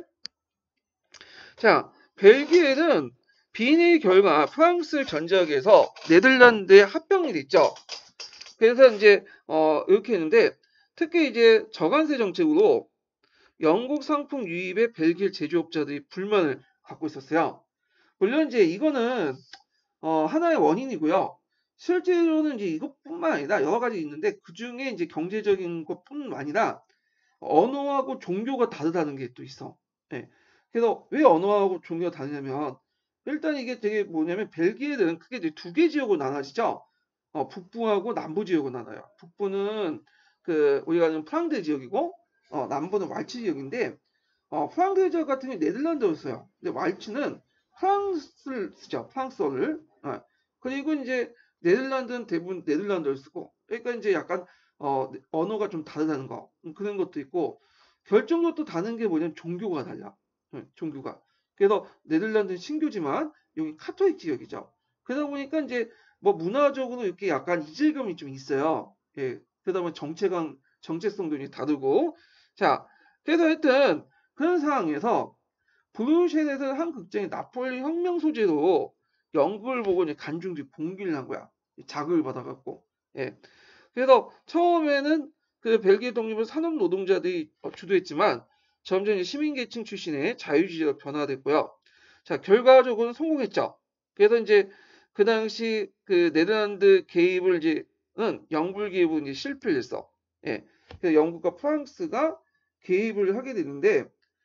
자, 벨기에는 비인의 결과 프랑스 전쟁에서 네덜란드의 합병이 됐죠. 그래서 이제 이렇게 했는데 특히 이제 저관세 정책으로 영국 상품 유입에 벨기에 제조업자들이 불만을 갖고 있었어요. 물론 이제 이거는 하나의 원인이고요. 실제로는 이제 이것뿐만 아니라 여러 가지 있는데 그 중에 이제 경제적인 것뿐만 아니라 언어하고 종교가 다르다는 게 또 있어. 예. 그래서 왜 언어하고 종교가 다르냐면 일단 이게 되게 뭐냐면 벨기에는 크게 이제 두 개 지역으로 나눠지죠. 북부하고 남부 지역으로 나눠요. 북부는 그 우리가 아는 프랑드 지역이고 남부는 왈츠 지역인데 프랑드 지역 같은 경우 네덜란드어를 써요. 근데 왈츠는 프랑스를 쓰죠. 프랑스어를. 그리고 이제 네덜란드는 대부분 네덜란드어를 쓰고 그러니까 이제 약간 언어가 좀 다르다는 거 그런 것도 있고 결정적으로 다른 게 뭐냐면 종교가 달라. 종교가. 그래서 네덜란드는 신교지만 여기 카톨릭 지역이죠. 그러다 보니까 이제 뭐 문화적으로 이렇게 약간 이질감이 좀 있어요. 예. 그러다 보면 정체성도 이제 다르고 자 그래서 하여튼 그런 상황에서 브뤼셀에서 한 극장이 나폴리 혁명 소재로 연극을 보고 이제 관중들이 봉기를 한 거야. 자극을 받아갖고. 예. 그래서 처음에는 그 벨기에 독립을 산업 노동자들이 주도했지만 점점 이제 시민계층 출신의 자유주의자가 변화됐고요. 자, 결과적으로는 성공했죠. 그래서 이제 그 당시 그 네덜란드 개입을 이제는 영불 개입은 이제 실패를 했어. 예. 그래서 영국과 프랑스가 개입을 하게 되는데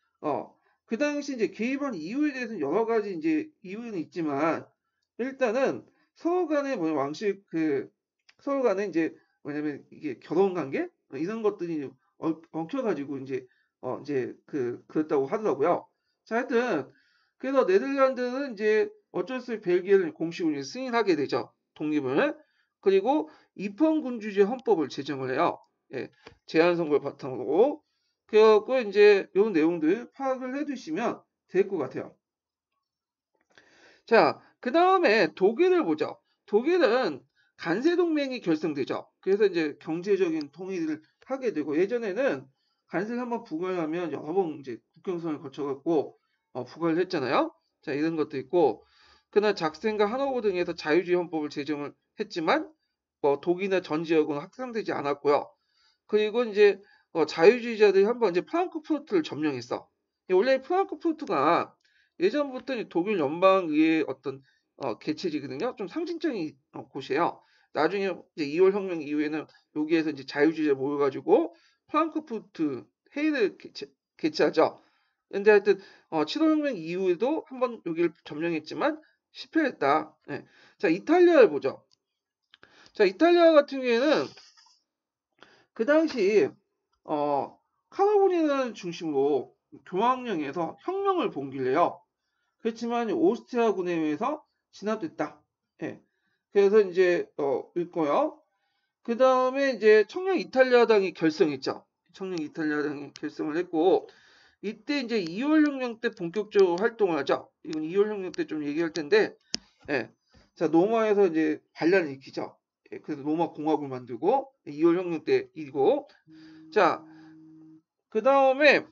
그 당시 이제 개입한 이유에 대해서는 여러 가지 이제 이유는 있지만 일단은 서로 간의 뭐 왕실 서로 간에 이제 뭐냐면 이게 결혼 관계 이런 것들이 엉켜가지고 이제 그렇다고 하더라고요. 자, 하여튼 그래서 네덜란드는 이제 어쩔 수 없이 벨기에를 공식으로 승인하게 되죠. 독립을. 그리고 입헌군주제 헌법을 제정을 해요. 예, 제한 선거를 바탕으로. 그래갖고 이제 이런 내용들 파악을 해두시면 될 것 같아요. 자, 그 다음에 독일을 보죠. 독일은 간세동맹이 결성되죠. 그래서 이제 경제적인 통일을 하게 되고 예전에는 간세를 한번 부과하면 여러 번 이제 국경선을 거쳐갖고 부과를 했잖아요. 자, 이런 것도 있고 그러나 작센과 하노버 등에서 자유주의 헌법을 제정을 했지만 뭐 독일이나 전 지역은 확산되지 않았고요. 그리고 이제 자유주의자들이 한번 이제 프랑크푸르트를 점령했어. 원래 프랑크푸르트가 예전부터 독일 연방의회 어떤 개체지거든요. 좀 상징적인 곳이에요. 나중에 이제 2월 혁명 이후에는 여기에서 이제 자유주의자 모여가지고 프랑크푸르트 회의를 개최하죠. 근데 하여튼 7월 혁명 이후에도 한번 여기를 점령했지만 실패했다. 네. 자, 이탈리아를 보죠. 자, 이탈리아 같은 경우에는 그 당시 카라보니나를 중심으로 교황령에서 혁명을 봉기해요. 그렇지만 오스트리아군에 의해서 진압됐다. 예. 그래서 이제 있고요. 그 다음에 이제 청년 이탈리아당이 결성했죠. 청년 이탈리아당이 결성을 했고 이때 이제 2월 혁명 때 본격적으로 활동을 하죠. 이건 2월 혁명 때 좀 얘기할 텐데, 예. 자, 로마에서 이제 반란을 일으키죠. 그래서 로마 공화국을 만들고 2월 혁명 때 일이고. 자, 그 다음에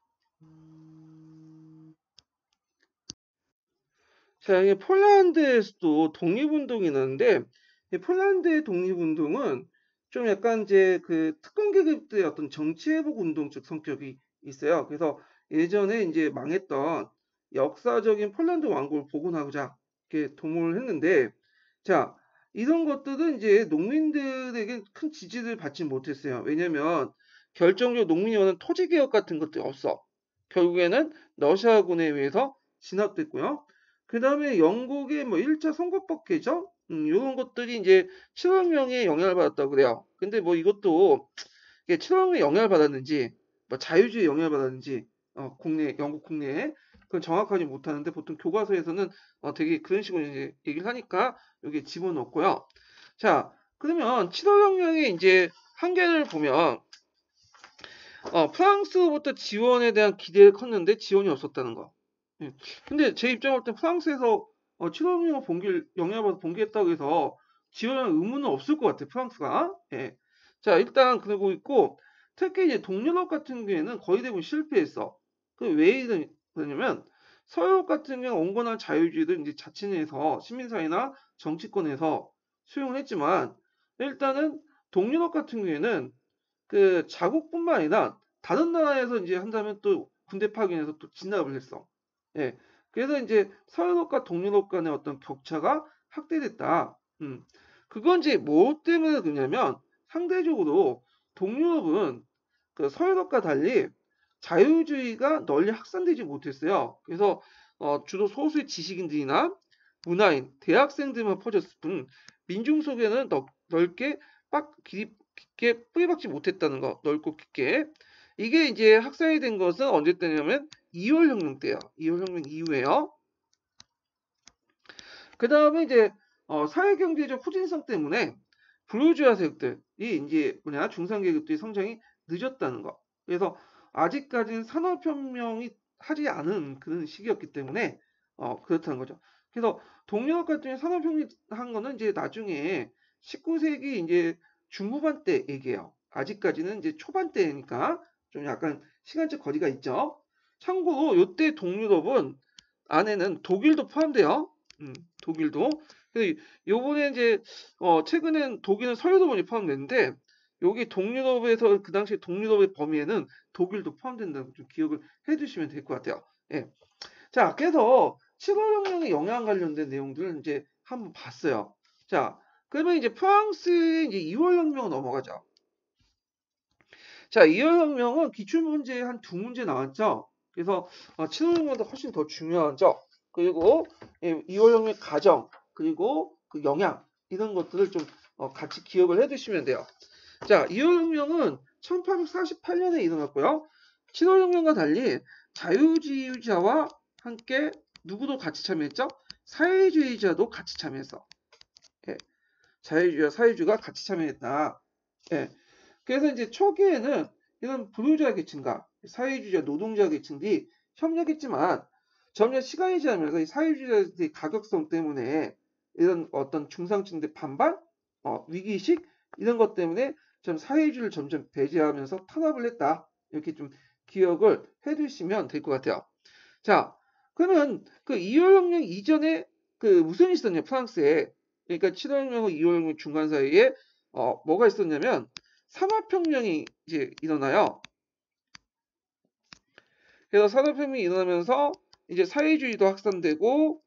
자, 이게 폴란드에서도 독립운동이 있는데, 이 폴란드의 독립운동은 좀 약간 이제 그 특권 계급들의 어떤 정치회복 운동적 성격이 있어요. 그래서 예전에 이제 망했던 역사적인 폴란드 왕국을 복원하고자 이렇게 도모를 했는데, 자, 이런 것들은 이제 농민들에게 큰 지지를 받지 못했어요. 왜냐면 결정적으로 농민이 원하는 토지 개혁 같은 것들이 없어. 결국에는 러시아군에 의해서 진압됐고요. 그 다음에 영국의 뭐 1차 선거법 개정? 이런 것들이 이제 칠혁명에 영향을 받았다고 그래요. 근데 뭐 이것도 이게 칠혁명에 영향을 받았는지, 뭐 자유주의에 영향을 받았는지, 영국 국내에, 그건 정확하지 못하는데 보통 교과서에서는 되게 그런 식으로 이제 얘기를 하니까 여기 집어넣고요. 자, 그러면 칠혁명의 이제 한계를 보면, 프랑스로부터 지원에 대한 기대가 컸는데 지원이 없었다는 거. 예. 근데 제 입장으로 볼 때 프랑스에서 칠호명을 영향을 봉기했다고 해서 지원할 의무는 없을 것 같아요. 프랑스가. 예. 자, 일단 그러고 있고, 특히 이제 동유럽 같은 경우에는 거의 대부분 실패했어. 그 왜 그러냐면 서유럽 같은 경우 온건한 자유주의를 이제 자치내에서 시민사회나 정치권에서 수용을 했지만, 일단은 동유럽 같은 경우에는 그 자국뿐만 아니라 다른 나라에서 이제 한다면 또 군대 파견해서 또 진압을 했어. 예. 그래서 이제 서유럽과 동유럽 간의 어떤 격차가 확대됐다. 그건 이제 뭐 때문에 그러냐면 상대적으로 동유럽은 그 서유럽과 달리 자유주의가 널리 확산되지 못했어요. 그래서 주로 소수의 지식인들이나 문화인, 대학생들만 퍼졌을 뿐 민중 속에는 넓게 깊게 뿌리박지 못했다는 거, 넓고 깊게. 이게 이제 확산이 된 것은 언제 때냐면 2월 혁명 때요. 2월 혁명 이후에요. 그 다음에 이제 사회경제적 후진성 때문에 불우주화 세력들이 이제 중산계급들이 성장이 늦었다는 거. 그래서 아직까지는 산업혁명이 하지 않은 그런 시기였기 때문에 그렇다는 거죠. 그래서 동유럽 같은 경우 산업혁명 한 거는 이제 나중에 19세기 이제 중후반 때 얘기해요. 아직까지는 이제 초반 때니까 좀 약간 시간적 거리가 있죠. 참고로 이때 동유럽은 안에는 독일도 포함돼요. 독일도. 그래서 요번에 이제 최근엔 독일은 서유도번이 포함됐는데 여기 동유럽에서 그 당시 동유럽의 범위에는 독일도 포함된다고 좀 기억을 해두시면 될 것 같아요. 예. 자, 그래서 7월 혁명에 영향 관련된 내용들을 이제 한번 봤어요. 자, 그러면 이제 프랑스의 이제 2월 혁명 넘어가죠. 자, 2월 혁명은 기출 문제에 한 두 문제 나왔죠. 그래서 7월 혁명보다 훨씬 더 중요하죠. 그리고 2월 혁명 과정 그리고 그 영향 이런 것들을 좀 같이 기억을 해두시면 돼요. 자, 2월 혁명은 1848년에 일어났고요. 7월 혁명과 달리 자유주의자와 함께 누구도 같이 참여했죠? 사회주의자도 같이 참여했어. 예. 자유주의와 사회주의가 같이 참여했다. 예. 그래서 이제 초기에는 이런 부유자 계층과 사회주의자 노동자 계층들이 협력했지만 점점 시간이 지나면서 이 사회주의자들의 가격성 때문에 이런 어떤 중상층들의 반발, 위기의식 이런 것 때문에 좀 사회주의를 점점 배제하면서 탄압을 했다. 이렇게 좀 기억을 해두시면 될 것 같아요. 자, 그러면 그 2월 혁명 이전에 그 무슨 일이 있었냐 프랑스에. 그러니까 7월 혁명과 2월 혁명 중간 사이에 뭐가 있었냐면 산업혁명이 이제 일어나요. 그래서 산업혁명이 일어나면서 이제 사회주의도 확산되고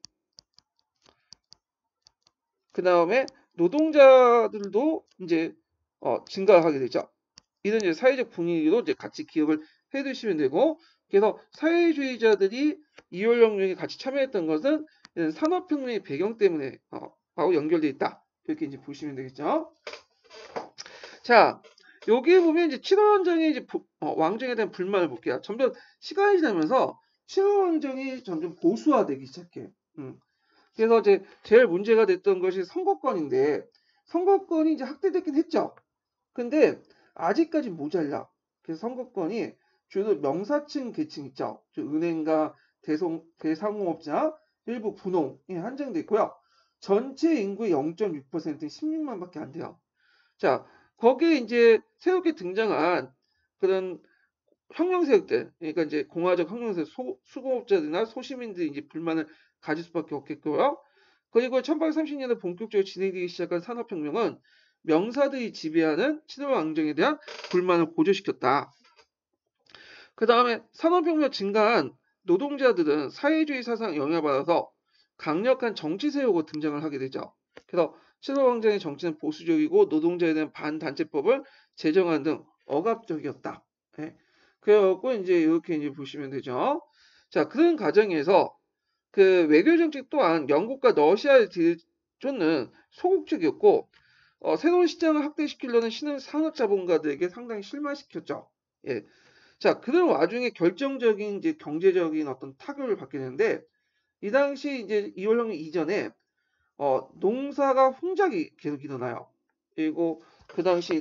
그 다음에 노동자들도 이제 증가하게 되죠. 이런 이제 사회적 분위기도 이제 같이 기억을 해두시면 되고, 그래서 사회주의자들이 2월 혁명에 같이 참여했던 것은 산업혁명의 배경 때문에 바로 연결되어 있다. 이렇게 이제 보시면 되겠죠. 자, 여기에 보면 이제 7월 원정의 이제 왕정에 대한 불만을 볼게요. 점점 시간이 지나면서 7월 원정이 점점 보수화되기 시작해요. 그래서 이제 제일 문제가 됐던 것이 선거권인데 선거권이 이제 확대되긴 했죠. 근데 아직까지 모자라. 그래서 선거권이 주로 명사층 계층 있죠. 은행가, 대상공업자, 일부 분홍에 한정돼 있고요. 전체 인구의 0.6%인 16만밖에 안 돼요. 자, 거기에 이제 새롭게 등장한 그런 혁명세력들, 그러니까 이제 공화적 혁명세력, 수공업자들이나 소시민들이 이제 불만을 가질 수밖에 없겠고요. 그리고 1830년에 본격적으로 진행되기 시작한 산업혁명은 명사들이 지배하는 친일왕정에 대한 불만을 고조시켰다. 그 다음에 산업혁명 증가한 노동자들은 사회주의 사상 영향받아서 강력한 정치 세력으로 등장을 하게 되죠. 그래서 친일왕정의 정치는 보수적이고 노동자에 대한 반단체법을 제정한 등 억압적이었다. 예. 그래갖고 이제 이렇게 이제 보시면 되죠. 자, 그런 과정에서 그 외교 정책 또한 영국과 러시아를 쫓는 소극적이었고 새로운 시장을 확대시키려는 신흥 산업 자본가들에게 상당히 실망시켰죠. 예. 자, 그런 와중에 결정적인 이제 경제적인 어떤 타격을 받게 되는데 이 당시 이제 이월혁명 이전에 농사가 풍작이 계속 일어나요. 그리고 그 당시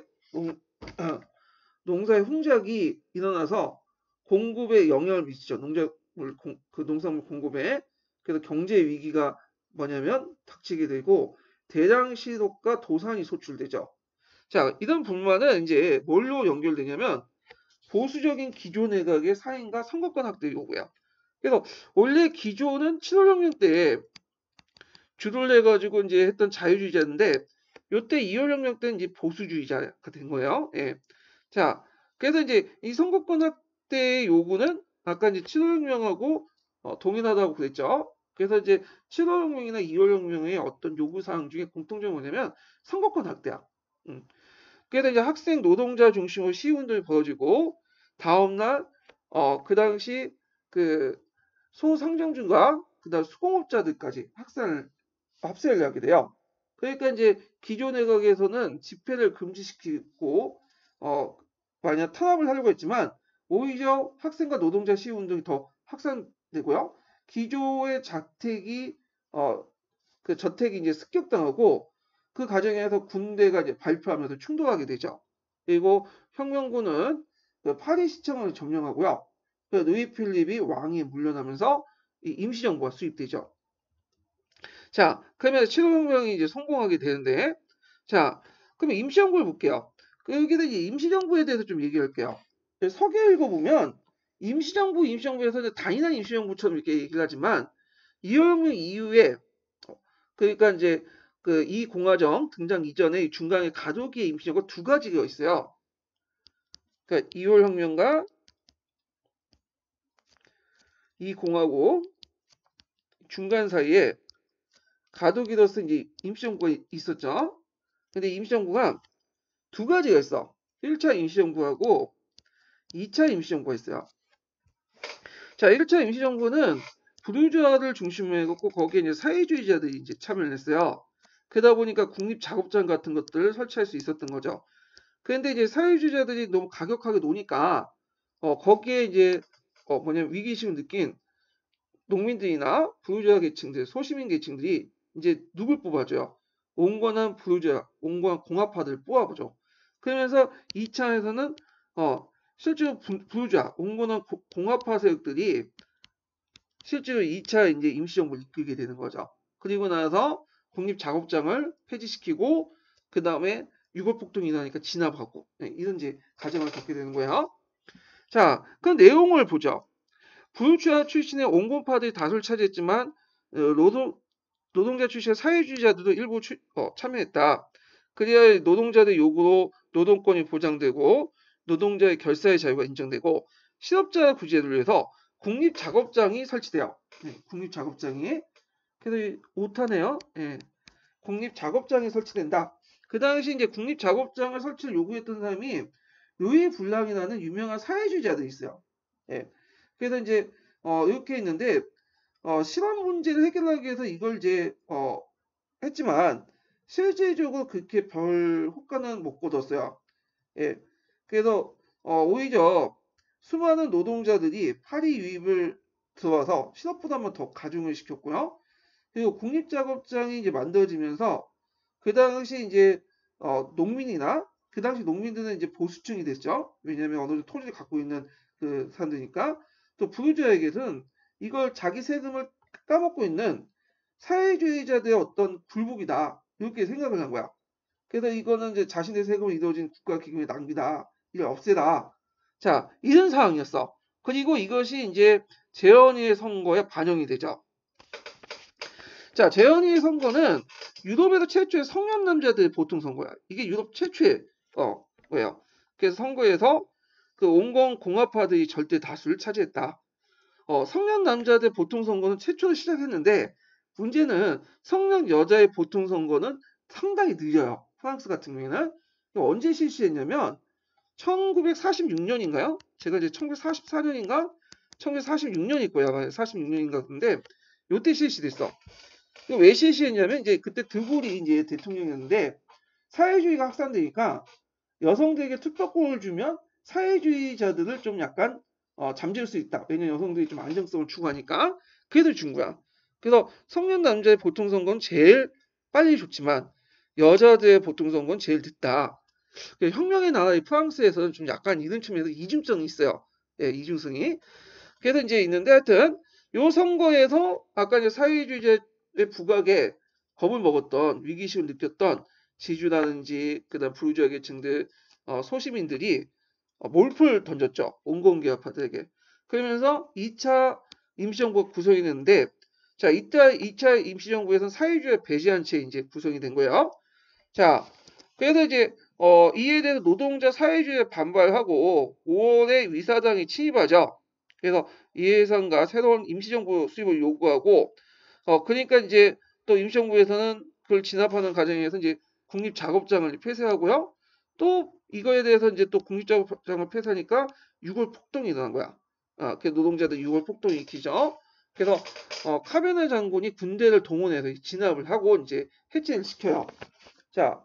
농사의 풍작이 일어나서 공급에 영향을 미치죠. 농산물 공급에. 그래서 경제 위기가 뭐냐면 닥치게 되고 대량 실업과 도산이 소출되죠. 자, 이런 불만은 이제 뭘로 연결되냐면 보수적인 기존 내각의 사인과 선거권 확대 요구야. 그래서 원래 기존은 7월혁명 때 주도를 해가지고 이제 했던 자유주의자인데 요때 2월혁명 때는 이제 보수주의자가 된 거예요. 예. 자, 그래서 이제 이 선거권 확대의 요구는 아까 이제 7월혁명하고 동일하다고 그랬죠. 그래서 이제 7월혁명이나 2월혁명의 어떤 요구사항 중에 공통점이 뭐냐면 선거권 확대야. 그래서 이제 학생 노동자 중심으로 시위운동이 벌어지고 다음날 그 당시 그 소상정주가 그다음 수공업자들까지 합세를 하게 돼요. 그러니까 이제 기존 내각에서는 집회를 금지시키고 만약 탄압을 하려고 했지만 오히려 학생과 노동자 시위운동이 더 확산되고요. 기조의 그 저택이 이제 습격당하고 그 과정에서 군대가 이제 발표하면서 충돌하게 되죠. 그리고 혁명군은 그 파리 시청을 점령하고요. 그 루이 필립이 왕위에 물러나면서 이 임시정부가 수립되죠. 자, 그러면 7월혁명이 이제 성공하게 되는데, 자, 그러면 임시정부를 볼게요. 여기서 이제 임시정부에 대해서 좀 얘기할게요. 서계 읽어보면 임시정부에서는 단일한 임시정부처럼 이렇게 얘기를 하지만 이월혁명 이후에 그러니까 이제 그 이 공화정 등장 이전에 중간에 가도기의 임시정부가 두 가지가 있어요. 그러니까 이월혁명과 이 공화국 중간 사이에 가도기로서 이제 임시정부가 있었죠. 근데 임시정부가 두 가지가 있어. 1차 임시정부하고 2차 임시정부가 있어요. 자, 1차 임시정부는 부르주아를 중심으로 해갖고 거기에 이제 사회주의자들이 이제 참여를 했어요. 그러다 보니까 국립작업장 같은 것들을 설치할 수 있었던 거죠. 그런데 이제 사회주의자들이 너무 가격하게 노니까 거기에 이제 뭐냐면 위기의식을 느낀 농민들이나 부르주아 계층들, 소시민 계층들이 이제 누굴 뽑아줘요? 온건한 부르주아, 온건한 공화파들 뽑아보죠. 그러면서 2차에서는 실제로 부르주아, 온건한 공화파 세력들이 실제로 2차 이제 임시정부를 이끌게 되는 거죠. 그리고 나서 국립작업장을 폐지시키고 그 다음에 유골폭동이 일어나니까 진압하고 이런 이제 과정을 겪게 되는 거예요. 자, 그 내용을 보죠. 부르주아 출신의 온건파들이 다수를 차지했지만 노동자 출신의 사회주의자들도 일부 참여했다. 그래야 노동자들 요구로 노동권이 보장되고 노동자의 결사의 자유가 인정되고 실업자 구제를 위해서 국립작업장이 설치돼요. 국립작업장이. 그래서 오타네요. 국립작업장이 설치된다. 그 당시 이제 국립작업장을 설치를 요구했던 사람이 루이 블랑이라는 유명한 사회주의자들이 있어요. 그래서 이제 이렇게 있는데 실업 문제를 해결하기 위해서 이걸 이제 했지만 실질적으로 그렇게 별 효과는 못 거뒀어요. 그래서 오히려 수많은 노동자들이 파리 유입을 들어와서 실업 부담을 더 가중을 시켰고요. 그리고 국립작업장이 이제 만들어지면서 그 당시 이제 농민이나 그 당시 농민들은 이제 보수층이 됐죠. 왜냐하면 어느 정도 토지를 갖고 있는 그 사람들이니까 또 부르주아에게는 이걸 자기 세금을 까먹고 있는 사회주의자들의 어떤 굴복이다. 이렇게 생각을 한 거야. 그래서 이거는 이제 자신의 세금으로 이루어진 국가 기금의 낭비다. 이걸 없애라. 자, 이런 상황이었어. 그리고 이것이 이제 재헌이의 선거에 반영이 되죠. 자, 재헌이의 선거는 유럽에서 최초의 성년 남자들의 보통 선거야. 이게 유럽 최초의 뭐예요. 그래서 선거에서 그 온건 공화파들이 절대 다수를 차지했다. 성년 남자들 보통 선거는 최초로 시작했는데 문제는 성년 여자의 보통 선거는 상당히 느려요. 프랑스 같은 경우에는 언제 실시했냐면 1946년인가요? 제가 이제 1944년인가 1946년일 거야. 46년인가 근데 요때 실시됐어. 왜 실시했냐면 이제 그때 드골이 이제 대통령이었는데 사회주의가 확산되니까 여성들에게 투표권을 주면 사회주의자들을 좀 약간 잠재울 수 있다. 왜냐면 여성들이 좀 안정성을 추구하니까 그래서 준 거야. 그래서 성년 남자의 보통 선거는 제일 빨리 줬지만 여자들의 보통 선거는 제일 늦다. 혁명의 나라의 프랑스에서는 좀 약간 이런 측면에서 이중성이 있어요. 예, 이중성이. 그래서 이제 있는데 하여튼 요 선거에서 아까 이제 사회주의자의 부각에 겁을 먹었던 위기심을 느꼈던 지주라든지 그다음 부르주아 계층들 소시민들이 몰표를 던졌죠. 온건계화파들에게. 그러면서 2차 임시정부가 구성이 됐는데 자, 이때 2차 임시정부에서는 사회주의를 배제한 채 이제 구성이 된 거예요. 자, 그래서 이제 이에 대해서 노동자 사회주의에 반발하고 5월에 위사장이 침입하죠. 그래서 이해상과 새로운 임시정부 수립을 요구하고 그러니까 이제 또 임시정부에서는 그걸 진압하는 과정에서 이제 국립작업장을 폐쇄하고요. 또 이거에 대해서 이제 또 국립작업장을 폐쇄하니까 6월 폭동이 일어난 거야. 그 노동자들 6월 폭동이 일으키죠. 그래서 카베네 장군이 군대를 동원해서 진압을 하고 이제 해체를 시켜요. 자,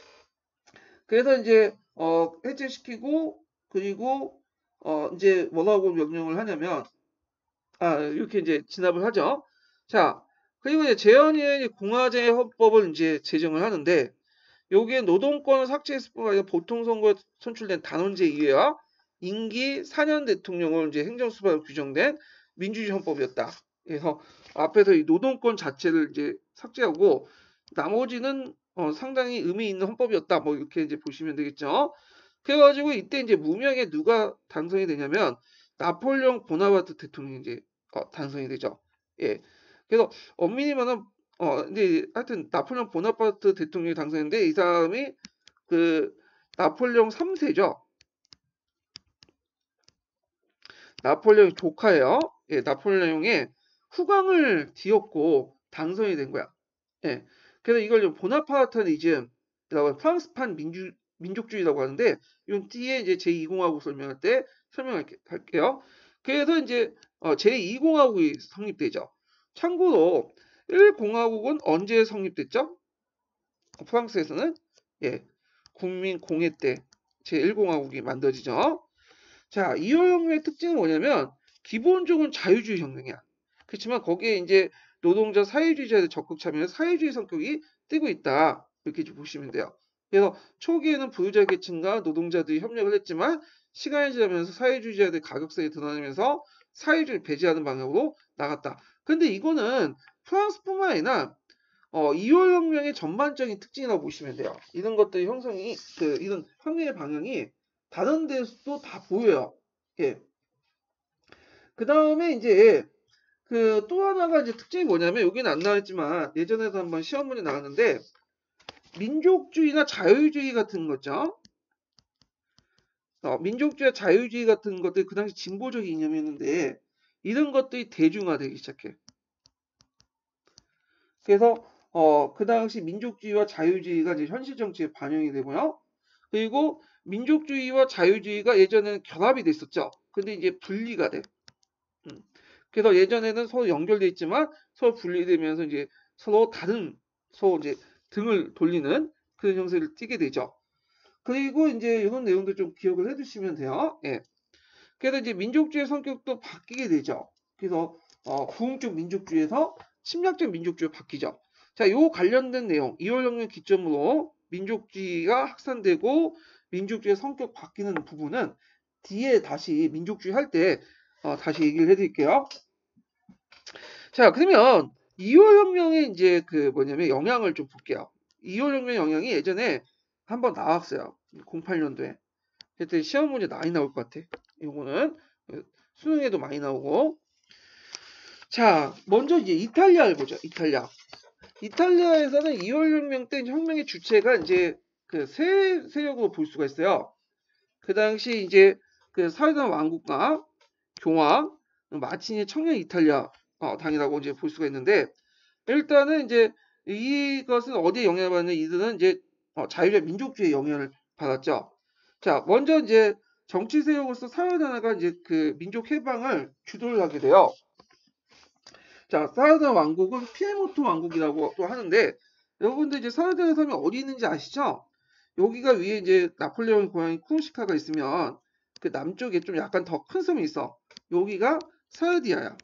그래서 이제 해체시키고 그리고 이제 뭐라고 명령을 하냐면 이렇게 이제 진압을 하죠. 자, 그리고 이제 재헌이의 공화제 헌법을 이제 제정을 하는데 여기에 노동권을 삭제했을 뿐만 아니라 보통 선거에 선출된 단원제 이외와 임기 4년 대통령을 이제 행정수반으로 규정된 민주주의 헌법이었다. 그래서 앞에서 이 노동권 자체를 이제 삭제하고 나머지는 상당히 의미 있는 헌법이었다. 뭐 이렇게 이제 보시면 되겠죠. 그래가지고 이때 이제 무명에 누가 당선이 되냐면 나폴레옹 보나파르트 대통령이 이제 당선이 되죠. 예. 그래서 엄밀히 말하면 근데 하여튼 나폴레옹 보나파르트 대통령이 당선인데 이 사람이 그 나폴레옹 3세죠. 나폴레옹 조카예요. 예, 나폴레옹의 후광을 뒤엎고 당선이 된 거야. 예. 그래서 이걸 보나파르타니즘이라고 프랑스판 민족주의라고 하는데 이건 뒤에 이제 제2공화국 설명할 때 설명할게요. 그래서 이제 제2공화국이 성립되죠. 참고로 1공화국은 언제 성립됐죠? 프랑스에서는 예, 국민공회 때 제1공화국이 만들어지죠. 자, 2월 혁명의 특징은 뭐냐면 기본적으로 자유주의 혁명이야. 그렇지만 거기에 이제 노동자 사회주의자들 적극 참여해서 사회주의 성격이 띄고 있다. 이렇게 좀 보시면 돼요. 그래서 초기에는 부유자 계층과 노동자들이 협력을 했지만 시간이 지나면서 사회주의자들의 가격성이 드러나면서 사회주의를 배제하는 방향으로 나갔다. 근데 이거는 프랑스뿐만 아니라 2월 혁명의 전반적인 특징이라고 보시면 돼요. 이런 것들이 형성이 이런 혁명의 방향이 다른 데서도 다 보여요. 예. 그 다음에 이제 또 하나가 이제 특징이 뭐냐면 여기는 안 나왔지만 예전에도 한번 시험 문제 나왔는데 민족주의나 자유주의 같은 거죠. 민족주의와 자유주의 같은 것들 그 당시 진보적인 이념이었는데 이런 것들이 대중화되기 시작해. 그래서 그 당시 민족주의와 자유주의가 이제 현실 정치에 반영이 되고요. 그리고 민족주의와 자유주의가 예전에는 결합이 됐었죠. 근데 이제 분리가 돼. 그래서 예전에는 서로 연결돼 있지만 서로 분리되면서 이제 서로 이제 등을 돌리는 그런 형태를 띠게 되죠. 그리고 이제 이런 내용도 좀 기억을 해두시면 돼요. 예. 그래서 이제 민족주의 성격도 바뀌게 되죠. 그래서 부흥적 민족주의에서 침략적 민족주의로 바뀌죠. 자, 요 관련된 내용, 2월 혁명 기점으로 민족주의가 확산되고 민족주의 성격 바뀌는 부분은 뒤에 다시 민족주의 할 때 다시 얘기를 해드릴게요. 자, 그러면 2월혁명의 이제 그 뭐냐면 영향을 좀 볼게요. 2월혁명 영향이 예전에 한번 나왔어요. 08년도에. 그때 시험 문제 많이 나올 것 같아. 이거는 수능에도 많이 나오고. 자, 먼저 이제 이탈리아를 보죠. 이탈리아. 이탈리아에서는 2월혁명 때 혁명의 주체가 이제 그 세력으로 볼 수가 있어요. 그 당시 이제 그 사회당 왕국과 교황, 마치니 청년 이탈리아 당이라고 이제 볼 수가 있는데, 일단은 이제 이것은 어디에 영향을 받는 이들은 이제 자유주의 민족주의에 영향을 받았죠. 자, 먼저 이제 정치 세력으로서 사회당화가 이제 그 민족 해방을 주도를 하게 돼요. 자, 사라다 왕국은 피에몬트 왕국이라고 또 하는데, 여러분들 이제 사라다의 섬이 어디 있는지 아시죠? 여기가 위에 이제 나폴레옹 고향인 코르시카가 있으면 그 남쪽에 좀 약간 더 큰 섬이 있어. 여기가 사르디아야.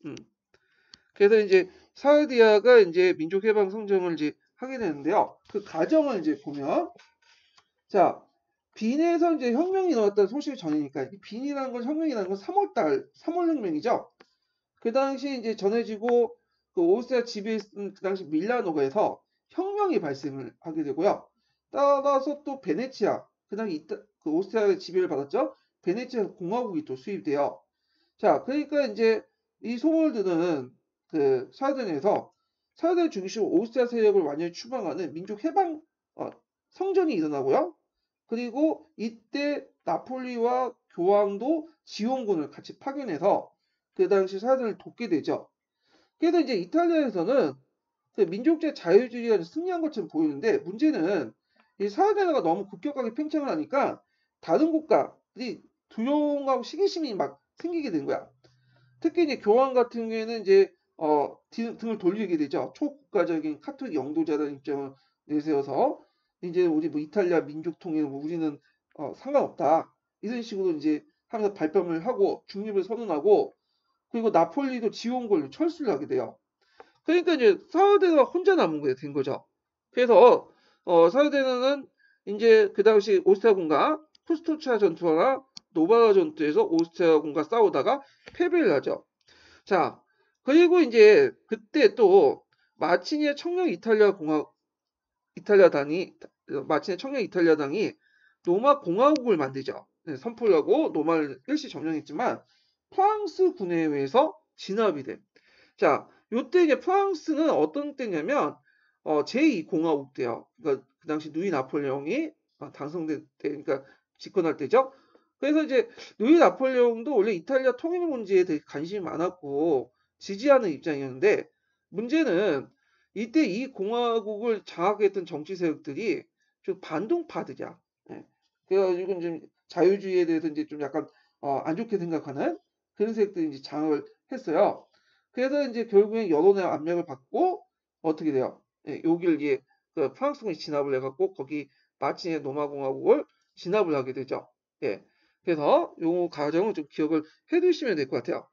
그래서 이제 사르디아가 이제 민족 해방 성정을 이제 하게 되는데요. 그 과정을 이제 보면, 자, 빈에서 이제 혁명이 일어났다는 소식이 전해니까, 빈이라는 건 혁명이라는 건 3월 혁명이죠. 그 당시 이제 전해지고 그 오스트리아 지배했던 그 당시 밀라노가에서 혁명이 발생을 하게 되고요. 따라서 또 베네치아, 그 당시 그 오스트리아의 지배를 받았죠. 베네치아 공화국이 또 수입돼요. 자, 그러니까 이제 이 소몰드는 그 사르디아에서 사르디아 중심으로 오스트리아 세력을 완전히 추방하는 민족 해방 성전이 일어나고요. 그리고 이때 나폴리와 교황도 지원군을 같이 파견해서 그 당시 사람들을 돕게 되죠. 그래서 이제 이탈리아에서는 그 민족주의 자유주의가 승리한 것처럼 보이는데, 문제는 이 사회변화가 너무 급격하게 팽창을 하니까 다른 국가들이 두려움하고 시기심이 막 생기게 된 거야. 특히 이제 교황 같은 경우에는 이제 등을 돌리게 되죠. 초국가적인 카톨릭 영도자라는 입장을 내세워서 이제 우리 뭐 이탈리아 민족 통일 뭐 우리는 상관없다, 이런 식으로 이제 하면서 발뺌을 하고 중립을 선언하고, 그리고 나폴리도 지원군을 철수를 하게 돼요. 그러니까 이제 사르디아가 혼자 남은 거예요, 된 거죠. 그래서 사르디아는 이제 그 당시 오스트리아군과 푸스토차 전투나 노바라 전투에서 오스트리아군과 싸우다가 패배를 하죠. 자, 그리고 이제 그때 또 마치니의 청년 이탈리아당이 마치니의 청년 이탈리아당이 로마 공화국을 만들죠. 네, 선포를 하고 로마를 일시 점령했지만 프랑스 군에 의해서 진압이 돼. 자, 요때 이제 프랑스는 어떤 때냐면 제2공화국 때요. 그러니까 그 당시 누이 나폴레옹이 당선될 때, 그러니까 집권할 때죠. 그래서 이제 누이 나폴레옹도 원래 이탈리아 통일 문제에 되게 관심이 많았고 지지하는 입장이었는데, 문제는 이때 이 공화국을 장악했던 정치 세력들이 좀 반동파들이야. 예. 그래가지고 좀 자유주의에 대해서 이제 좀 약간 안 좋게 생각하는 그런 세력들이 이제 장악을 했어요. 그래서 이제 결국엔 여론의 압력을 받고 어떻게 돼요? 예, 여기를 이제 그 프랑스군이 진압을 해갖고 거기 마치네 로마공화국을 진압을 하게 되죠. 예. 그래서 요 과정을 좀 기억을 해두시면 될 것 같아요.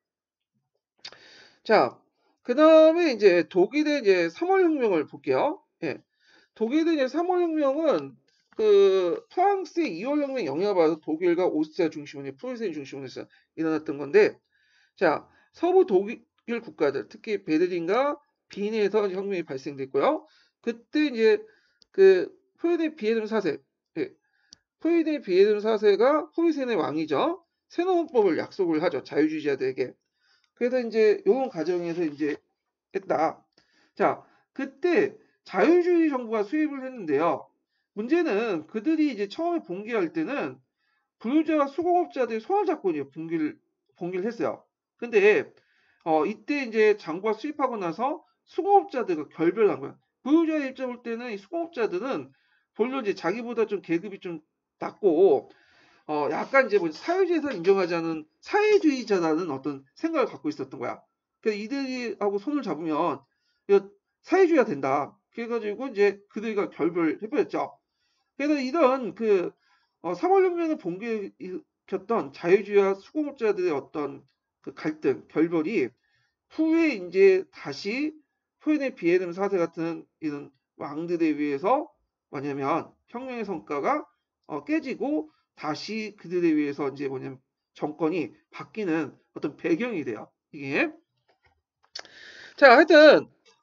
자, 그 다음에 이제 독일의 이제 3월혁명을 볼게요. 예. 독일의 이제 3월혁명은 그 프랑스의 2월혁명 영향을 받아서 독일과 오스트리아 중심으로 프로이센 중심으로 해서 일어났던 건데, 자, 서부 독일 국가들, 특히 베를린과 빈에서 혁명이 발생됐고요. 그때 이제 그 프리드리히 비에름 4세, 예, 프리드리히 비에름 4세가 호이센의 왕이죠. 새로운 법을 약속을 하죠, 자유주의자들에게. 그래서 이제 이런 과정에서 이제 했다. 자, 그때 자유주의 정부가 수입을 했는데요. 문제는 그들이 이제 처음에 봉기할 때는 부유자와 수공업자들이 손을 잡고 이제 봉기를 했어요. 근데 이때 이제 장부가 수입하고 나서 수공업자들과 결별한 거야. 부유자의 입장 볼 때는 이 수공업자들은 본래 이제 자기보다 좀 계급이 좀 낮고 약간 이제 뭐 사회주의에서 인정하지 않은 사회주의자라는 어떤 생각을 갖고 있었던 거야. 그래서 이들이 하고 손을 잡으면 이거 사회주의가 된다. 그래가지고 이제 그들과 결별해버렸죠. 그래서 이런 그 3월혁명을 봉기일으켰던 자유주의와 수공업자들의 어떤 그 갈등, 결별이 후에 이제 다시 소련의 비에름 4세 같은 이런 왕들에 의해서 뭐냐면 혁명의 성과가 깨지고 다시 그들에 의해서 이제 뭐냐면 정권이 바뀌는 어떤 배경이 돼요. 이게. 자, 하여튼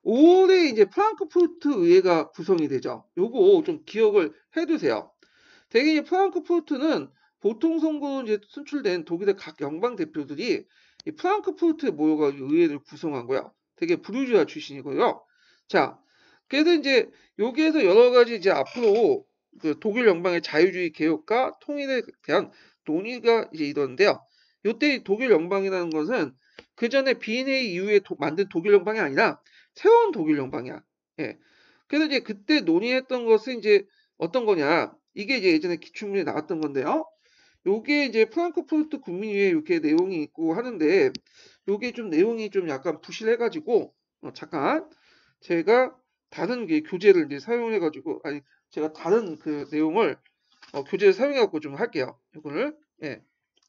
5월에 이제 프랑크푸르트 의회가 구성이 되죠. 요거 좀 기억을 해두세요. 대개 이 프랑크푸르트는 보통 선거로 이제 선출된 독일의 각 연방 대표들이 이 프랑크푸르트에 모여가지고 의회를 구성한 거야. 되게 부르주아 출신이고요. 자, 그래서 이제 여기에서 여러 가지 이제 앞으로 그 독일 연방의 자유주의 개혁과 통일에 대한 논의가 이제 이러는데요. 이때 독일 연방이라는 것은 그 전에 비엔A 이후에 만든 독일 연방이 아니라 새로운 독일 연방이야. 예. 그래서 이제 그때 논의했던 것은 이제 어떤 거냐? 이게 이제 예전에 기출문에 나왔던 건데요. 요게 이제 프랑크푸르트 국민의회 이렇게 내용이 있고 하는데 요게 좀 내용이 좀 약간 부실해가지고 잠깐 제가 다른 게 교재를 이제 사용해가지고 아니 제가 다른 그 내용을 교재를 사용해갖고 좀 할게요. 이거를 예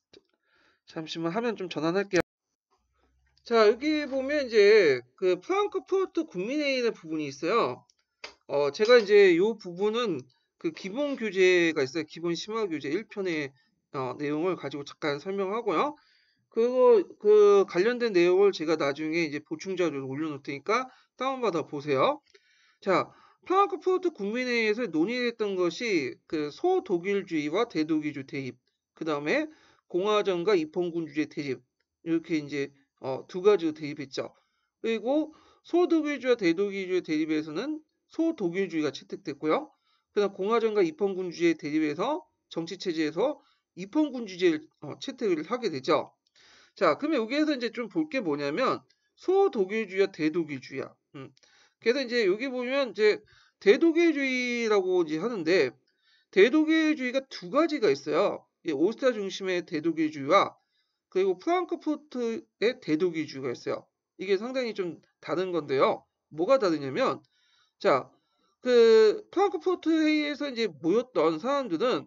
잠시만 화면 좀 전환할게요. 자 여기 보면 이제 그 프랑크푸르트 국민회의의 부분이 있어요. 제가 이제 이 부분은 그 기본 교재가 있어요. 기본 심화 교재 1편의 내용을 가지고 잠깐 설명하고요. 그 관련된 내용을 제가 나중에 이제 보충 자료를 올려놓을 테니까 다운받아 보세요. 자, 프랑크푸르트 국민회의에서 논의했던 것이 그 소독일주의와 대독일주의 대립, 그 다음에 공화정과 입헌군주의 대립, 이렇게 이제 두 가지로 대립했죠. 그리고 소독일주의와 대독일주의 대립에서는 소독일주의가 채택됐고요. 그다음 공화정과 입헌군주의 대립에서 정치체제에서 입헌군주제를 채택을 하게 되죠. 자, 그러면 여기에서 이제 좀 볼 게 뭐냐면 소독일주의와 대독일주의야. 그래서 이제 여기 보면 이제 대독일주의라고 이제 하는데 대독일주의가 두 가지가 있어요. 오스트리아 중심의 대독일주의와 그리고 프랑크푸르트의 대독일주의가 있어요. 이게 상당히 좀 다른 건데요. 뭐가 다르냐면 자, 그 프랑크푸르트 회의에서 이제 모였던 사람들은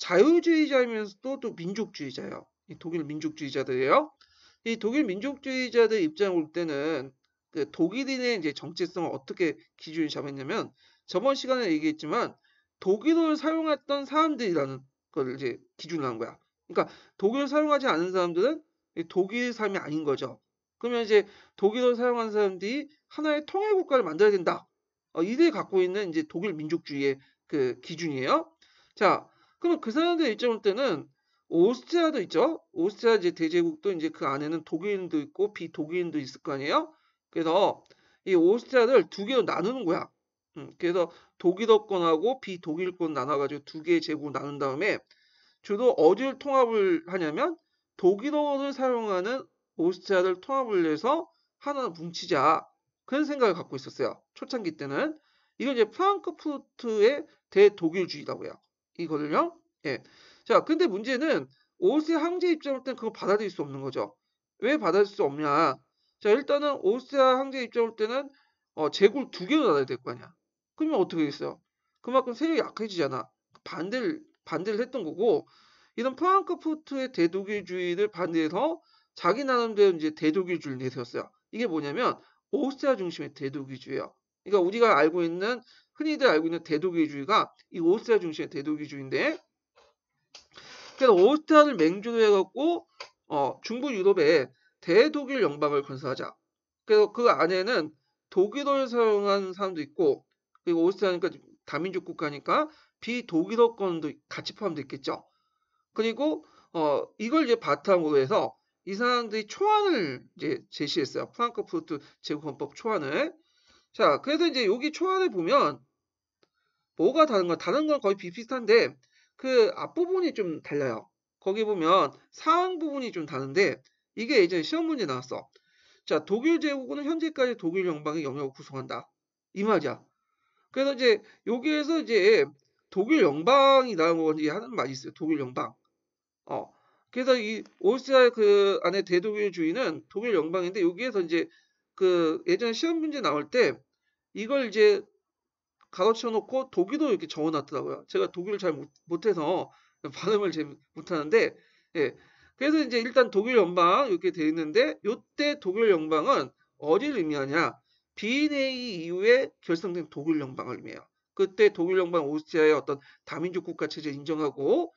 자유주의자이면서도 또 민족주의자예요. 이 독일 민족주의자들이에요. 이 독일 민족주의자들 입장을 볼 때는 그 독일인의 이제 정체성을 어떻게 기준을 잡았냐면 저번 시간에 얘기했지만 독일어를 사용했던 사람들이라는 걸 이제 기준으로 한 거야. 그러니까 독일을 사용하지 않은 사람들은 독일 삶이 아닌 거죠. 그러면 이제 독일어를 사용한 사람들이 하나의 통일 국가를 만들어야 된다. 이들이 갖고 있는 이제 독일 민족주의의 그 기준이에요. 자, 그러면 그 사람들 입장 볼 때는 오스트리아도 있죠. 오스트리아 이제 대제국도 이제 그 안에는 독일인도 있고 비독일인도 있을 거 아니에요. 그래서 이 오스트리아를 두 개로 나누는 거야. 그래서 독일어권하고 비독일권 나눠가지고 두 개의 제국을 나눈 다음에 주로 어디를 통합을 하냐면 독일어를 사용하는 오스트리아를 통합을 해서 하나로 뭉치자. 그런 생각을 갖고 있었어요. 초창기 때는. 이건 이제 프랑크푸르트의 대독일주의라고 해요. 이거를요. 예. 자, 근데 문제는 오스트리아 황제 입장일 때는 그거 받아들일 수 없는 거죠. 왜 받아들일 수 없냐? 자, 일단은 오스트리아 황제 입장일 때는 제국을 두 개로 나눠야 될 거 아니야. 그러면 어떻게 되겠어요? 그만큼 세력이 약해지잖아. 반대를 했던 거고 이런 프랑크푸르트의 대독일주의를 반대해서 자기 나름대로 이제 대독일주의를 내세웠어요. 이게 뭐냐면 오스트리아 중심의 대독일주의예요. 그러니까 우리가 알고 있는 흔히들 알고 있는 대독일주의가 이 오스트리아 중심의 대독일주의인데 그래서 오스트리아를 맹주로 해갖고 중부 유럽에 대독일 연방을 건설하자. 그래서 그 안에는 독일어를 사용하는 사람도 있고 그리고 오스트리아니까 다민족 국가니까 비독일어권도 같이 포함되어 있겠죠. 그리고 이걸 이제 바탕으로 해서 이 사람들이 초안을 이제 제시했어요. 프랑크푸르트 제국헌법 초안을. 자, 그래서 이제 여기 초안을 보면 뭐가 다른 건 다른 건 거의 비슷한데 그 앞부분이 좀 달라요. 거기 보면 사항 부분이 좀 다른데 이게 예전에 시험 문제 나왔어. 자, 독일 제국은 현재까지 독일 연방의 영역을 구성한다. 이 말이야. 그래서 이제 여기에서 이제 독일 연방이라고 하는 말이 있어요. 독일 연방. 그래서 이 오스트리아 그 안에 대독일주의는 독일 연방인데 여기에서 이제 그 예전 시험 문제 나올 때 이걸 이제 가로쳐 놓고 독일어 이렇게 적어 놨더라고요. 제가 독일을 잘 못해서 발음을 잘 못하는데 예. 그래서 이제 일단 독일 연방 이렇게 돼 있는데 요때 독일 연방은 어디를 의미하냐? 비엔A 이후에 결성된 독일 연방을 의미해요. 그때 독일 연방 오스트리아의 어떤 다민족 국가 체제 인정하고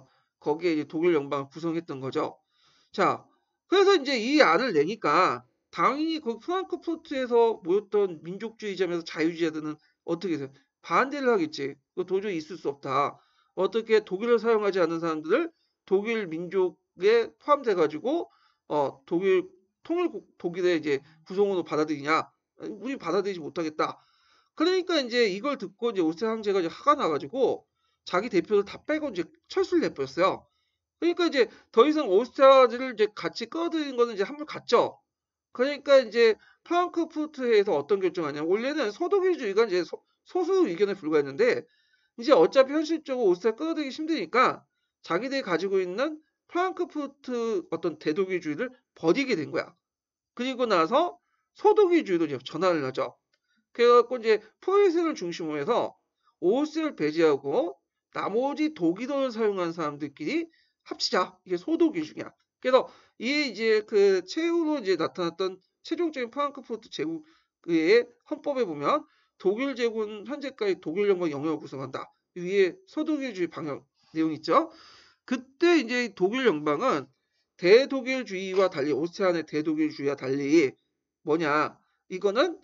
거기에 이제 독일 연방을 구성했던 거죠. 자, 그래서 이제 이 안을 내니까 당연히 그 프랑크푸르트에서 모였던 민족주의자면서 자유주의자들은 어떻게 해서 반대를 하겠지. 그거 도저히 있을 수 없다. 어떻게 독일을 사용하지 않는 사람들을 독일 민족에 포함돼 가지고 독일 통일국 독일의 이제 구성원으로 받아들이냐? 우리 받아들이지 못하겠다. 그러니까 이제 이걸 듣고 이제 오스트리아 황제가 이제 화가 나가지고 자기 대표를 다 빼고 이제 철수를 내버렸어요. 그러니까 이제 더 이상 오스트리아를 이제 같이 끌어들이는 거는 이제 한물 갔죠. 그러니까 이제 프랑크푸르트에서 어떤 결정하냐? 원래는 소독일주의가 이제 소수 의견에 불과했는데 이제 어차피 현실적으로 오스트리아 끌어들이기 힘드니까 자기들이 가지고 있는 프랑크푸르트 어떤 대독일주의를 버리게 된 거야. 그리고 나서 소독일주의로 이제 전환을 하죠. 그래갖고 이제 포에슨을 중심으로 해서 오스를 배제하고 나머지 독일어를 사용하는 사람들끼리 합치자. 이게 소독일주의야. 그래서 이게 이제 그 최후로 이제 나타났던 최종적인 프랑크푸르트 제국의 헌법에 보면 독일 제국은 현재까지 독일 영광 영역을 구성한다. 위에 소독일주의 방향 내용 있죠. 그때 이제 독일 연방은 대독일주의와 달리 오스트리아의 대독일주의와 달리 뭐냐? 이거는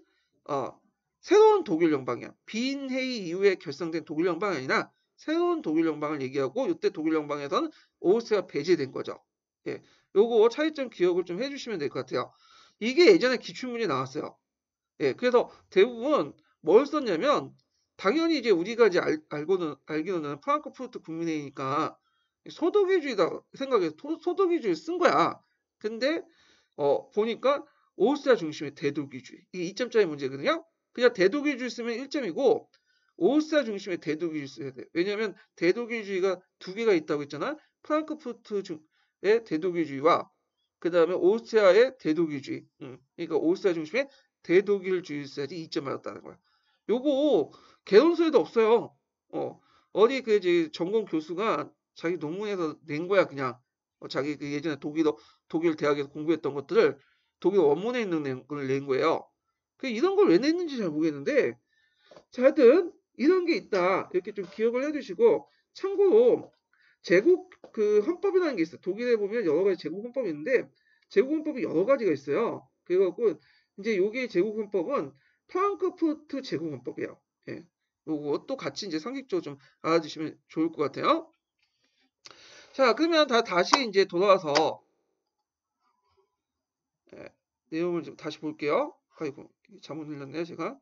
새로운 독일 연방이야. 빈 회의 이후에 결성된 독일 연방이 아니라 새로운 독일 연방을 얘기하고 이때 독일 연방에서는 오스트리아가 배제된 거죠. 예, 요거 차이점 기억을 좀 해주시면 될 것 같아요. 이게 예전에 기출문제 나왔어요. 예, 그래서 대부분 뭘 썼냐면 당연히 이제 우리가 이제 알기로는 프랑크푸르트 국민회의니까 소독일주의다 생각해서 소독일주의 쓴 거야. 근데 보니까 오스트리아 중심의 대독일주의. 이게 2점짜리 문제거든요. 그냥 대독일주의 쓰면 1점이고 오스트리아 중심의 대독일주의 써야 돼. 왜냐하면 대독일주의가 두 개가 있다고 했잖아. 프랑크푸르트의 대독일주의와 그 다음에 오스트리아의 대독일주의. 그러니까 오스트리아 중심의 대독일주의 써야지 2점 맞았다는 거야. 요거 개론서에도 없어요. 어디 그 이제 전공 교수가 자기 논문에서 낸 거야 그냥. 자기 그 예전에 독일 대학에서 공부했던 것들을 독일 원문에 있는 걸 낸 거예요. 이런 걸 왜 냈는지 잘 모르겠는데, 자, 하여튼 이런 게 있다. 이렇게 좀 기억을 해두시고, 참고로 제국 그 헌법이라는 게 있어요. 독일에 보면 여러 가지 제국 헌법이 있는데, 제국 헌법이 여러 가지가 있어요. 그래갖고 이제 요게 제국 헌법은 프랑크푸르트 제국 헌법이에요. 예. 요것도 같이 이제 상식적으로 좀 알아두시면 좋을 것 같아요. 자, 그러면 다시 이제 돌아와서 내용을 좀 다시 볼게요. 아이고, 잘못 눌렀네요, 제가.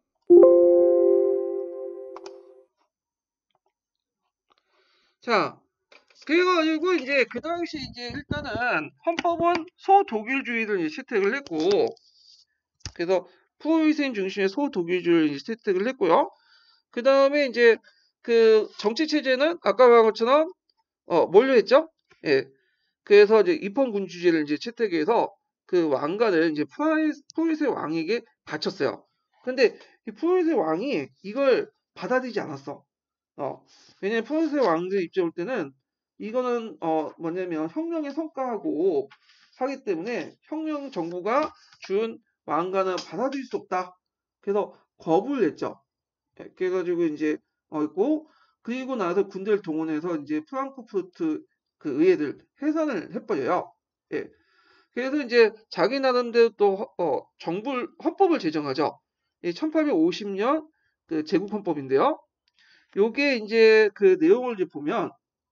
자, 그래가지고 이제 그 당시 이제 일단은 헌법은 소독일주의를 이제 채택을 했고, 그래서 프로이센 중심의 소독일주의를 이제 채택을 했고요. 그 다음에 이제 그 정치 체제는 아까 말한 것처럼 뭘로 했죠? 예. 그래서 이제 입헌군주제를 이제 채택해서 그 왕관을 이제 프로이센 왕에게 바쳤어요. 근데 이 프로이센 왕이 이걸 받아들이지 않았어. 왜냐면 프로이센 왕들 입장 올 때는 이거는 뭐냐면 혁명의 성과하고 하기 때문에 혁명 정부가 준 왕관을 받아들일 수 없다. 그래서 거부를 했죠. 그래가지고 이제 있고 그리고 나서 군대를 동원해서 이제 프랑크푸르트 그 의회들 해산을 해버려요. 예. 그래서 이제 자기 나름대로 또 정부 헌법을 제정하죠. 1850년 그 제국 헌법인데요. 요게 이제 그 내용을 이제 보면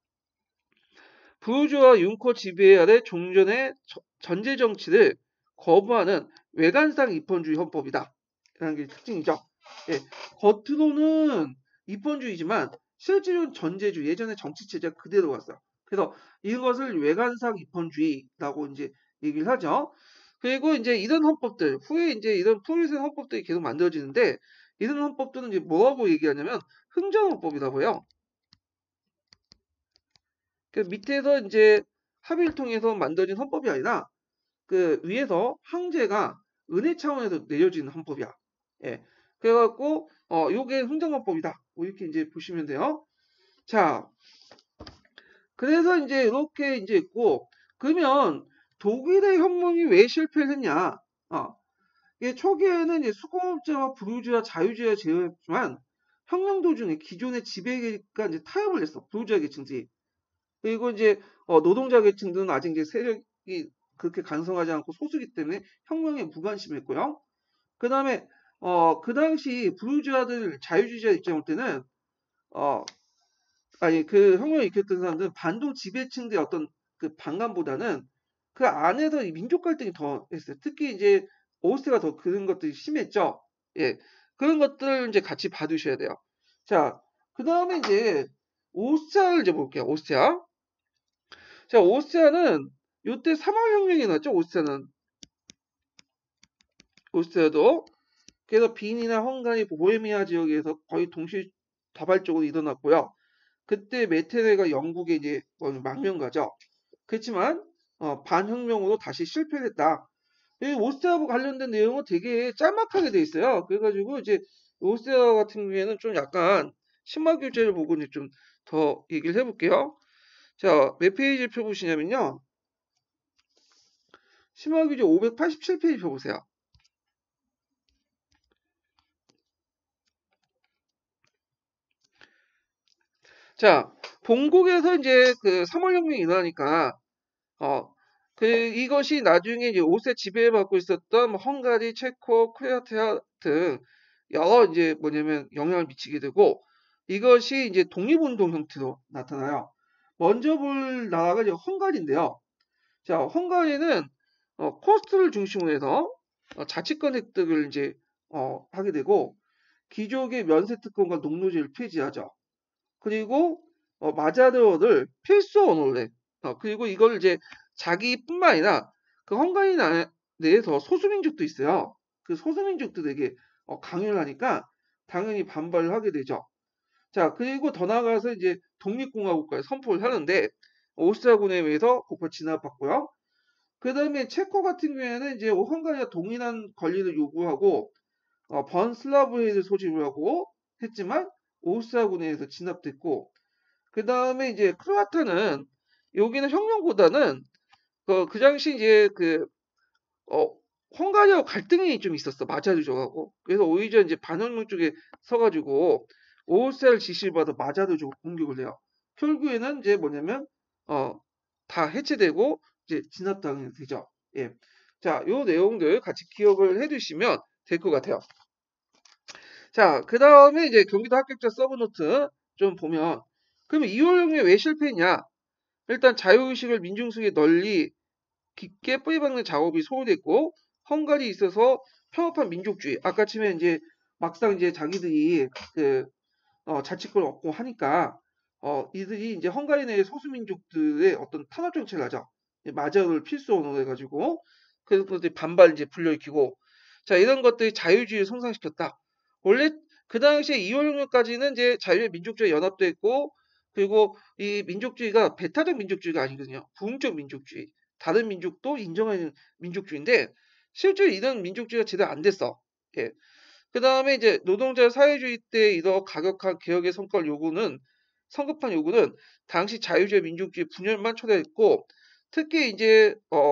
부르주아 융커 지배 아래 종전의 전제 정치를 거부하는 외관상 입헌주의 헌법이다. 라는 게 특징이죠. 예, 겉으로는 입헌주의지만 실제로는 전제주의, 예전의 정치체제가 그대로 왔어요. 그래서 이것을 외관상 입헌주의라고 이제 얘기를 하죠. 그리고 이제 이런 헌법들, 후에 이제 이런 프로이센 헌법들이 계속 만들어지는데, 이런 헌법들은 이제 뭐라고 얘기하냐면 흥정헌법이라고 해요. 그 밑에서 이제 합의를 통해서 만들어진 헌법이 아니라 그 위에서 황제가 은혜 차원에서 내려진 헌법이야. 예. 그래갖고 요게 흥정헌법이다. 뭐 이렇게 이제 보시면 돼요. 자, 그래서 이제 이렇게 이제 있고 그러면 독일의 혁명이 왜 실패를 했냐? 이게 초기에는 이제 수공업자와 부르주아 자유주의가 제외했지만 혁명 도중에 기존의 지배계가 이제 타협을 했어. 부르주아 계층들이. 그리고 이제 노동자 계층들은 아직 이제 세력이 그렇게 간성하지 않고 소수기 때문에 혁명에 무관심했고요. 그 다음에 그 당시 부르주아들 자유주의자 입장 올 때는 그 혁명을 일으켰던 사람들은 반동 지배층들의 어떤 그 반감보다는 그 안에서 이 민족 갈등이 더 했어요. 특히 이제 오스트리아가 더 그런 것들이 심했죠. 예, 그런 것들을 이제 같이 봐두셔야 돼요. 자, 그 다음에 이제 오스트리아를 이제 볼게요. 오스트리아. 자, 오스트리아는 요때 3월 혁명이 났죠. 오스트리아도. 그래서 빈이나 헝가리, 보헤미아 지역에서 거의 동시다발적으로 일어났고요. 그때 메테레가 영국에 이제 망명가죠. 그렇지만 반혁명으로 다시 실패했다. 이 오스트리아하고 관련된 내용은 되게 짤막하게 돼 있어요. 그래가지고 이제 오스트리아 같은 경우에는 좀 약간 신마 교재를 보고 이제 좀 더 얘기를 해볼게요. 자, 몇 페이지 펴보시냐면요. 신마 교재 587페이지 펴보세요. 자, 본국에서 이제 그 3월 혁명이 일어나니까 이것이 나중에 이제 5세 지배받고 있었던 뭐 헝가리, 체코, 크로아티아 등 여러 이제 뭐냐면 영향을 미치게 되고 이것이 이제 독립운동 형태로 나타나요. 먼저 볼 나라가 이제 헝가리인데요. 자, 헝가리는 코스트를 중심으로 해서 자치권 획득을 이제 하게 되고 귀족의 면세 특권과 농노제를 폐지하죠. 그리고 마자르어를 필수 언어로 해. 그리고 이걸 이제 자기뿐만 아니라 그 헝가리 내에서 소수민족도 있어요. 그 소수민족들에게 강요를 하니까 당연히 반발을 하게 되죠. 자, 그리고 더 나아가서 이제 독립공화국까지 선포를 하는데 오스트리아군에 의해서 곧바로 진압받고요. 그 다음에 체코 같은 경우에는 이제 헝가리가 동일한 권리를 요구하고 번슬라브해를 소집을 하고 했지만 오스트리아군에 의해서 진압됐고 그 다음에 이제 크로아티아는 여기는 혁명보다는 그 당시 이제 헝가리하고 갈등이 좀 있었어. 마자르족하고. 그래서 오히려 이제 반혁명 쪽에 서가지고 오스트리아를 지시를 받아 마자르족을 공격을 해요. 결국에는 이제 뭐냐면 다 해체되고 이제 진압당이 되죠. 예. 자, 요 내용들 같이 기억을 해두시면 될 것 같아요. 자, 그 다음에 이제 경기도 합격자 서브노트 좀 보면 그러면 2월 혁명이 왜 실패했냐? 일단 자유의식을 민중속에 널리 깊게 뿌리박는 작업이 소홀했고 헝가리에 있어서 평화판 민족주의 아까 치면 이제 막상 이제 자기들이 자치권을 얻고 하니까 이들이 이제 헝가리 내의 소수민족들의 어떤 탄압 정책을 하죠. 마저를 필수 언어로 해가지고 그래서 이제 반발 이제 불러일으키고 자 이런 것들이 자유주의를 성장시켰다. 원래 그 당시에 2월 혁명까지는 이제 자유의 민족주의 연합도 했고 그리고 이 민족주의가 배타적 민족주의가 아니거든요. 부흥적 민족주의. 다른 민족도 인정하는 민족주의인데 실제로 이런 민족주의가 제대로 안 됐어. 예. 그 다음에 이제 노동자 사회주의 때 이런 가격한 개혁의 성급한 요구는 당시 자유주의 민족주의 분열만 초래했고 특히 이제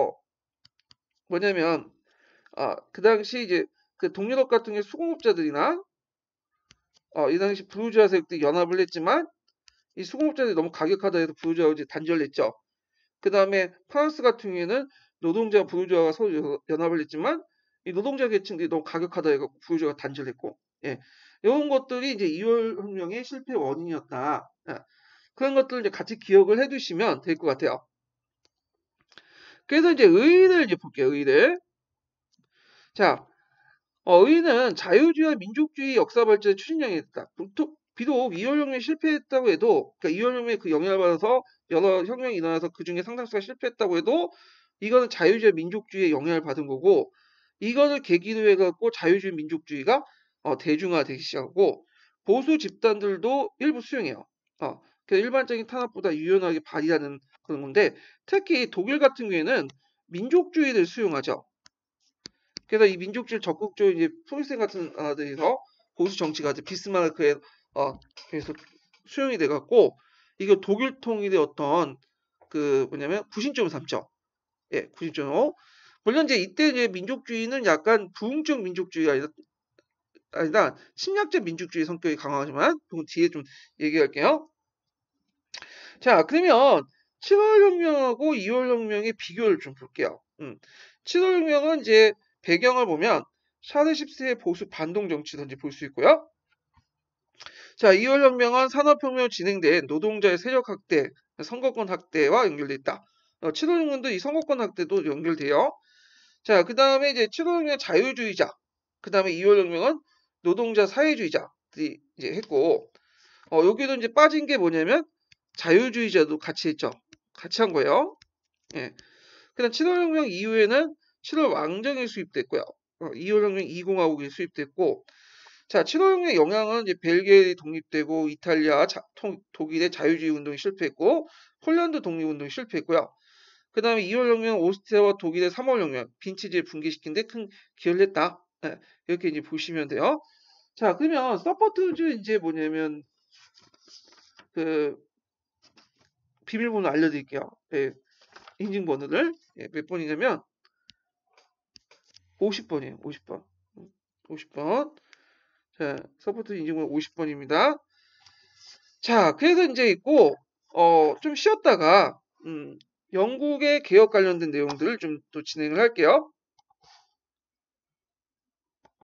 뭐냐면 그 당시 이제 그 동유럽 같은 게 수공업자들이나 이 당시 부르주아 세력들이 연합을 했지만 이 수공업자들이 너무 가격하다 해서 부르주아가 이제 단절을 했죠. 그 다음에 프랑스 같은 경우에는 노동자 부르주아가 서로 연합을 했지만 이 노동자 계층들이 너무 가격하다 해서 부르주아가 단절했고 예. 이런 것들이 이제 2월 혁명의 실패 원인이었다. 예. 그런 것들을 이제 같이 기억을 해두시면 될 것 같아요. 그래서 이제 의의를 이제 볼게요. 의의를. 자, 의의는 자유주의와 민족주의 역사 발전의 추진력이 있다. 비록 2월 혁명이 실패했다고 해도, 그러니까 2월 혁명의 그 영향을 받아서 여러 혁명이 일어나서 그 중에 상당수가 실패했다고 해도 이거는 자유주의 민족주의의 영향을 받은 거고 이거를 계기로 해갖고 자유주의 민족주의가 대중화되기 시작하고 보수 집단들도 일부 수용해요. 일반적인 탄압보다 유연하게 발휘하는 그런 건데 특히 독일 같은 경우에는 민족주의를 수용하죠. 그래서 이 민족주의를 적극적으로 이제 프로이센 같은 나라들에서 보수 정치가들 비스마르크에 그래서 수용이 돼갖고 이거 독일 통일의 어떤 그 뭐냐면 구심점을 삼죠. 예, 구심점. 물론 이제 이때 이제 민족주의는 약간 부흥적 민족주의가 아니라 침략적 민족주의 성격이 강하지만 그건 뒤에 좀 얘기할게요. 자, 그러면 7월 혁명하고 2월 혁명의 비교를 좀 볼게요. 7월 혁명은 이제 배경을 보면 샤르 10세의 보수 반동 정치든지 볼 수 있고요. 자, 2월 혁명은 산업혁명 진행된 노동자의 세력 확대, 선거권 확대와 연결돼 있다. 7월 혁명도 이 선거권 확대도 연결돼요. 자, 그 다음에 이제 7월 혁명 자유주의자, 그 다음에 2월 혁명은 노동자 사회주의자들이 이제 했고, 여기도 이제 빠진 게 뭐냐면 자유주의자도 같이 했죠. 같이 한 거예요. 예. 그다음 7월 혁명 이후에는 7월 왕정이 수입됐고요. 2월 혁명 2공화국이 수입됐고, 자, 7월 혁명의 영향은 이제 벨기에 독립되고 이탈리아, 독일의 자유주의 운동이 실패했고, 폴란드 독립운동이 실패했고요. 그 다음에 2월 혁명 오스트리아와 독일의 3월 혁명, 빈치지를 붕괴시킨 데 큰 기여를 했다. 예, 이렇게 이제 보시면 돼요. 자, 그러면 서포트즈 이제 뭐냐면 그 비밀번호 알려드릴게요. 예, 인증번호를 몇 번이냐면 50번이에요. 50번. 50번. 자, 서포트 인증번호 50번입니다. 자, 그래서 이제 있고 좀 쉬었다가 영국의 개혁 관련된 내용들을 좀 또 진행을 할게요.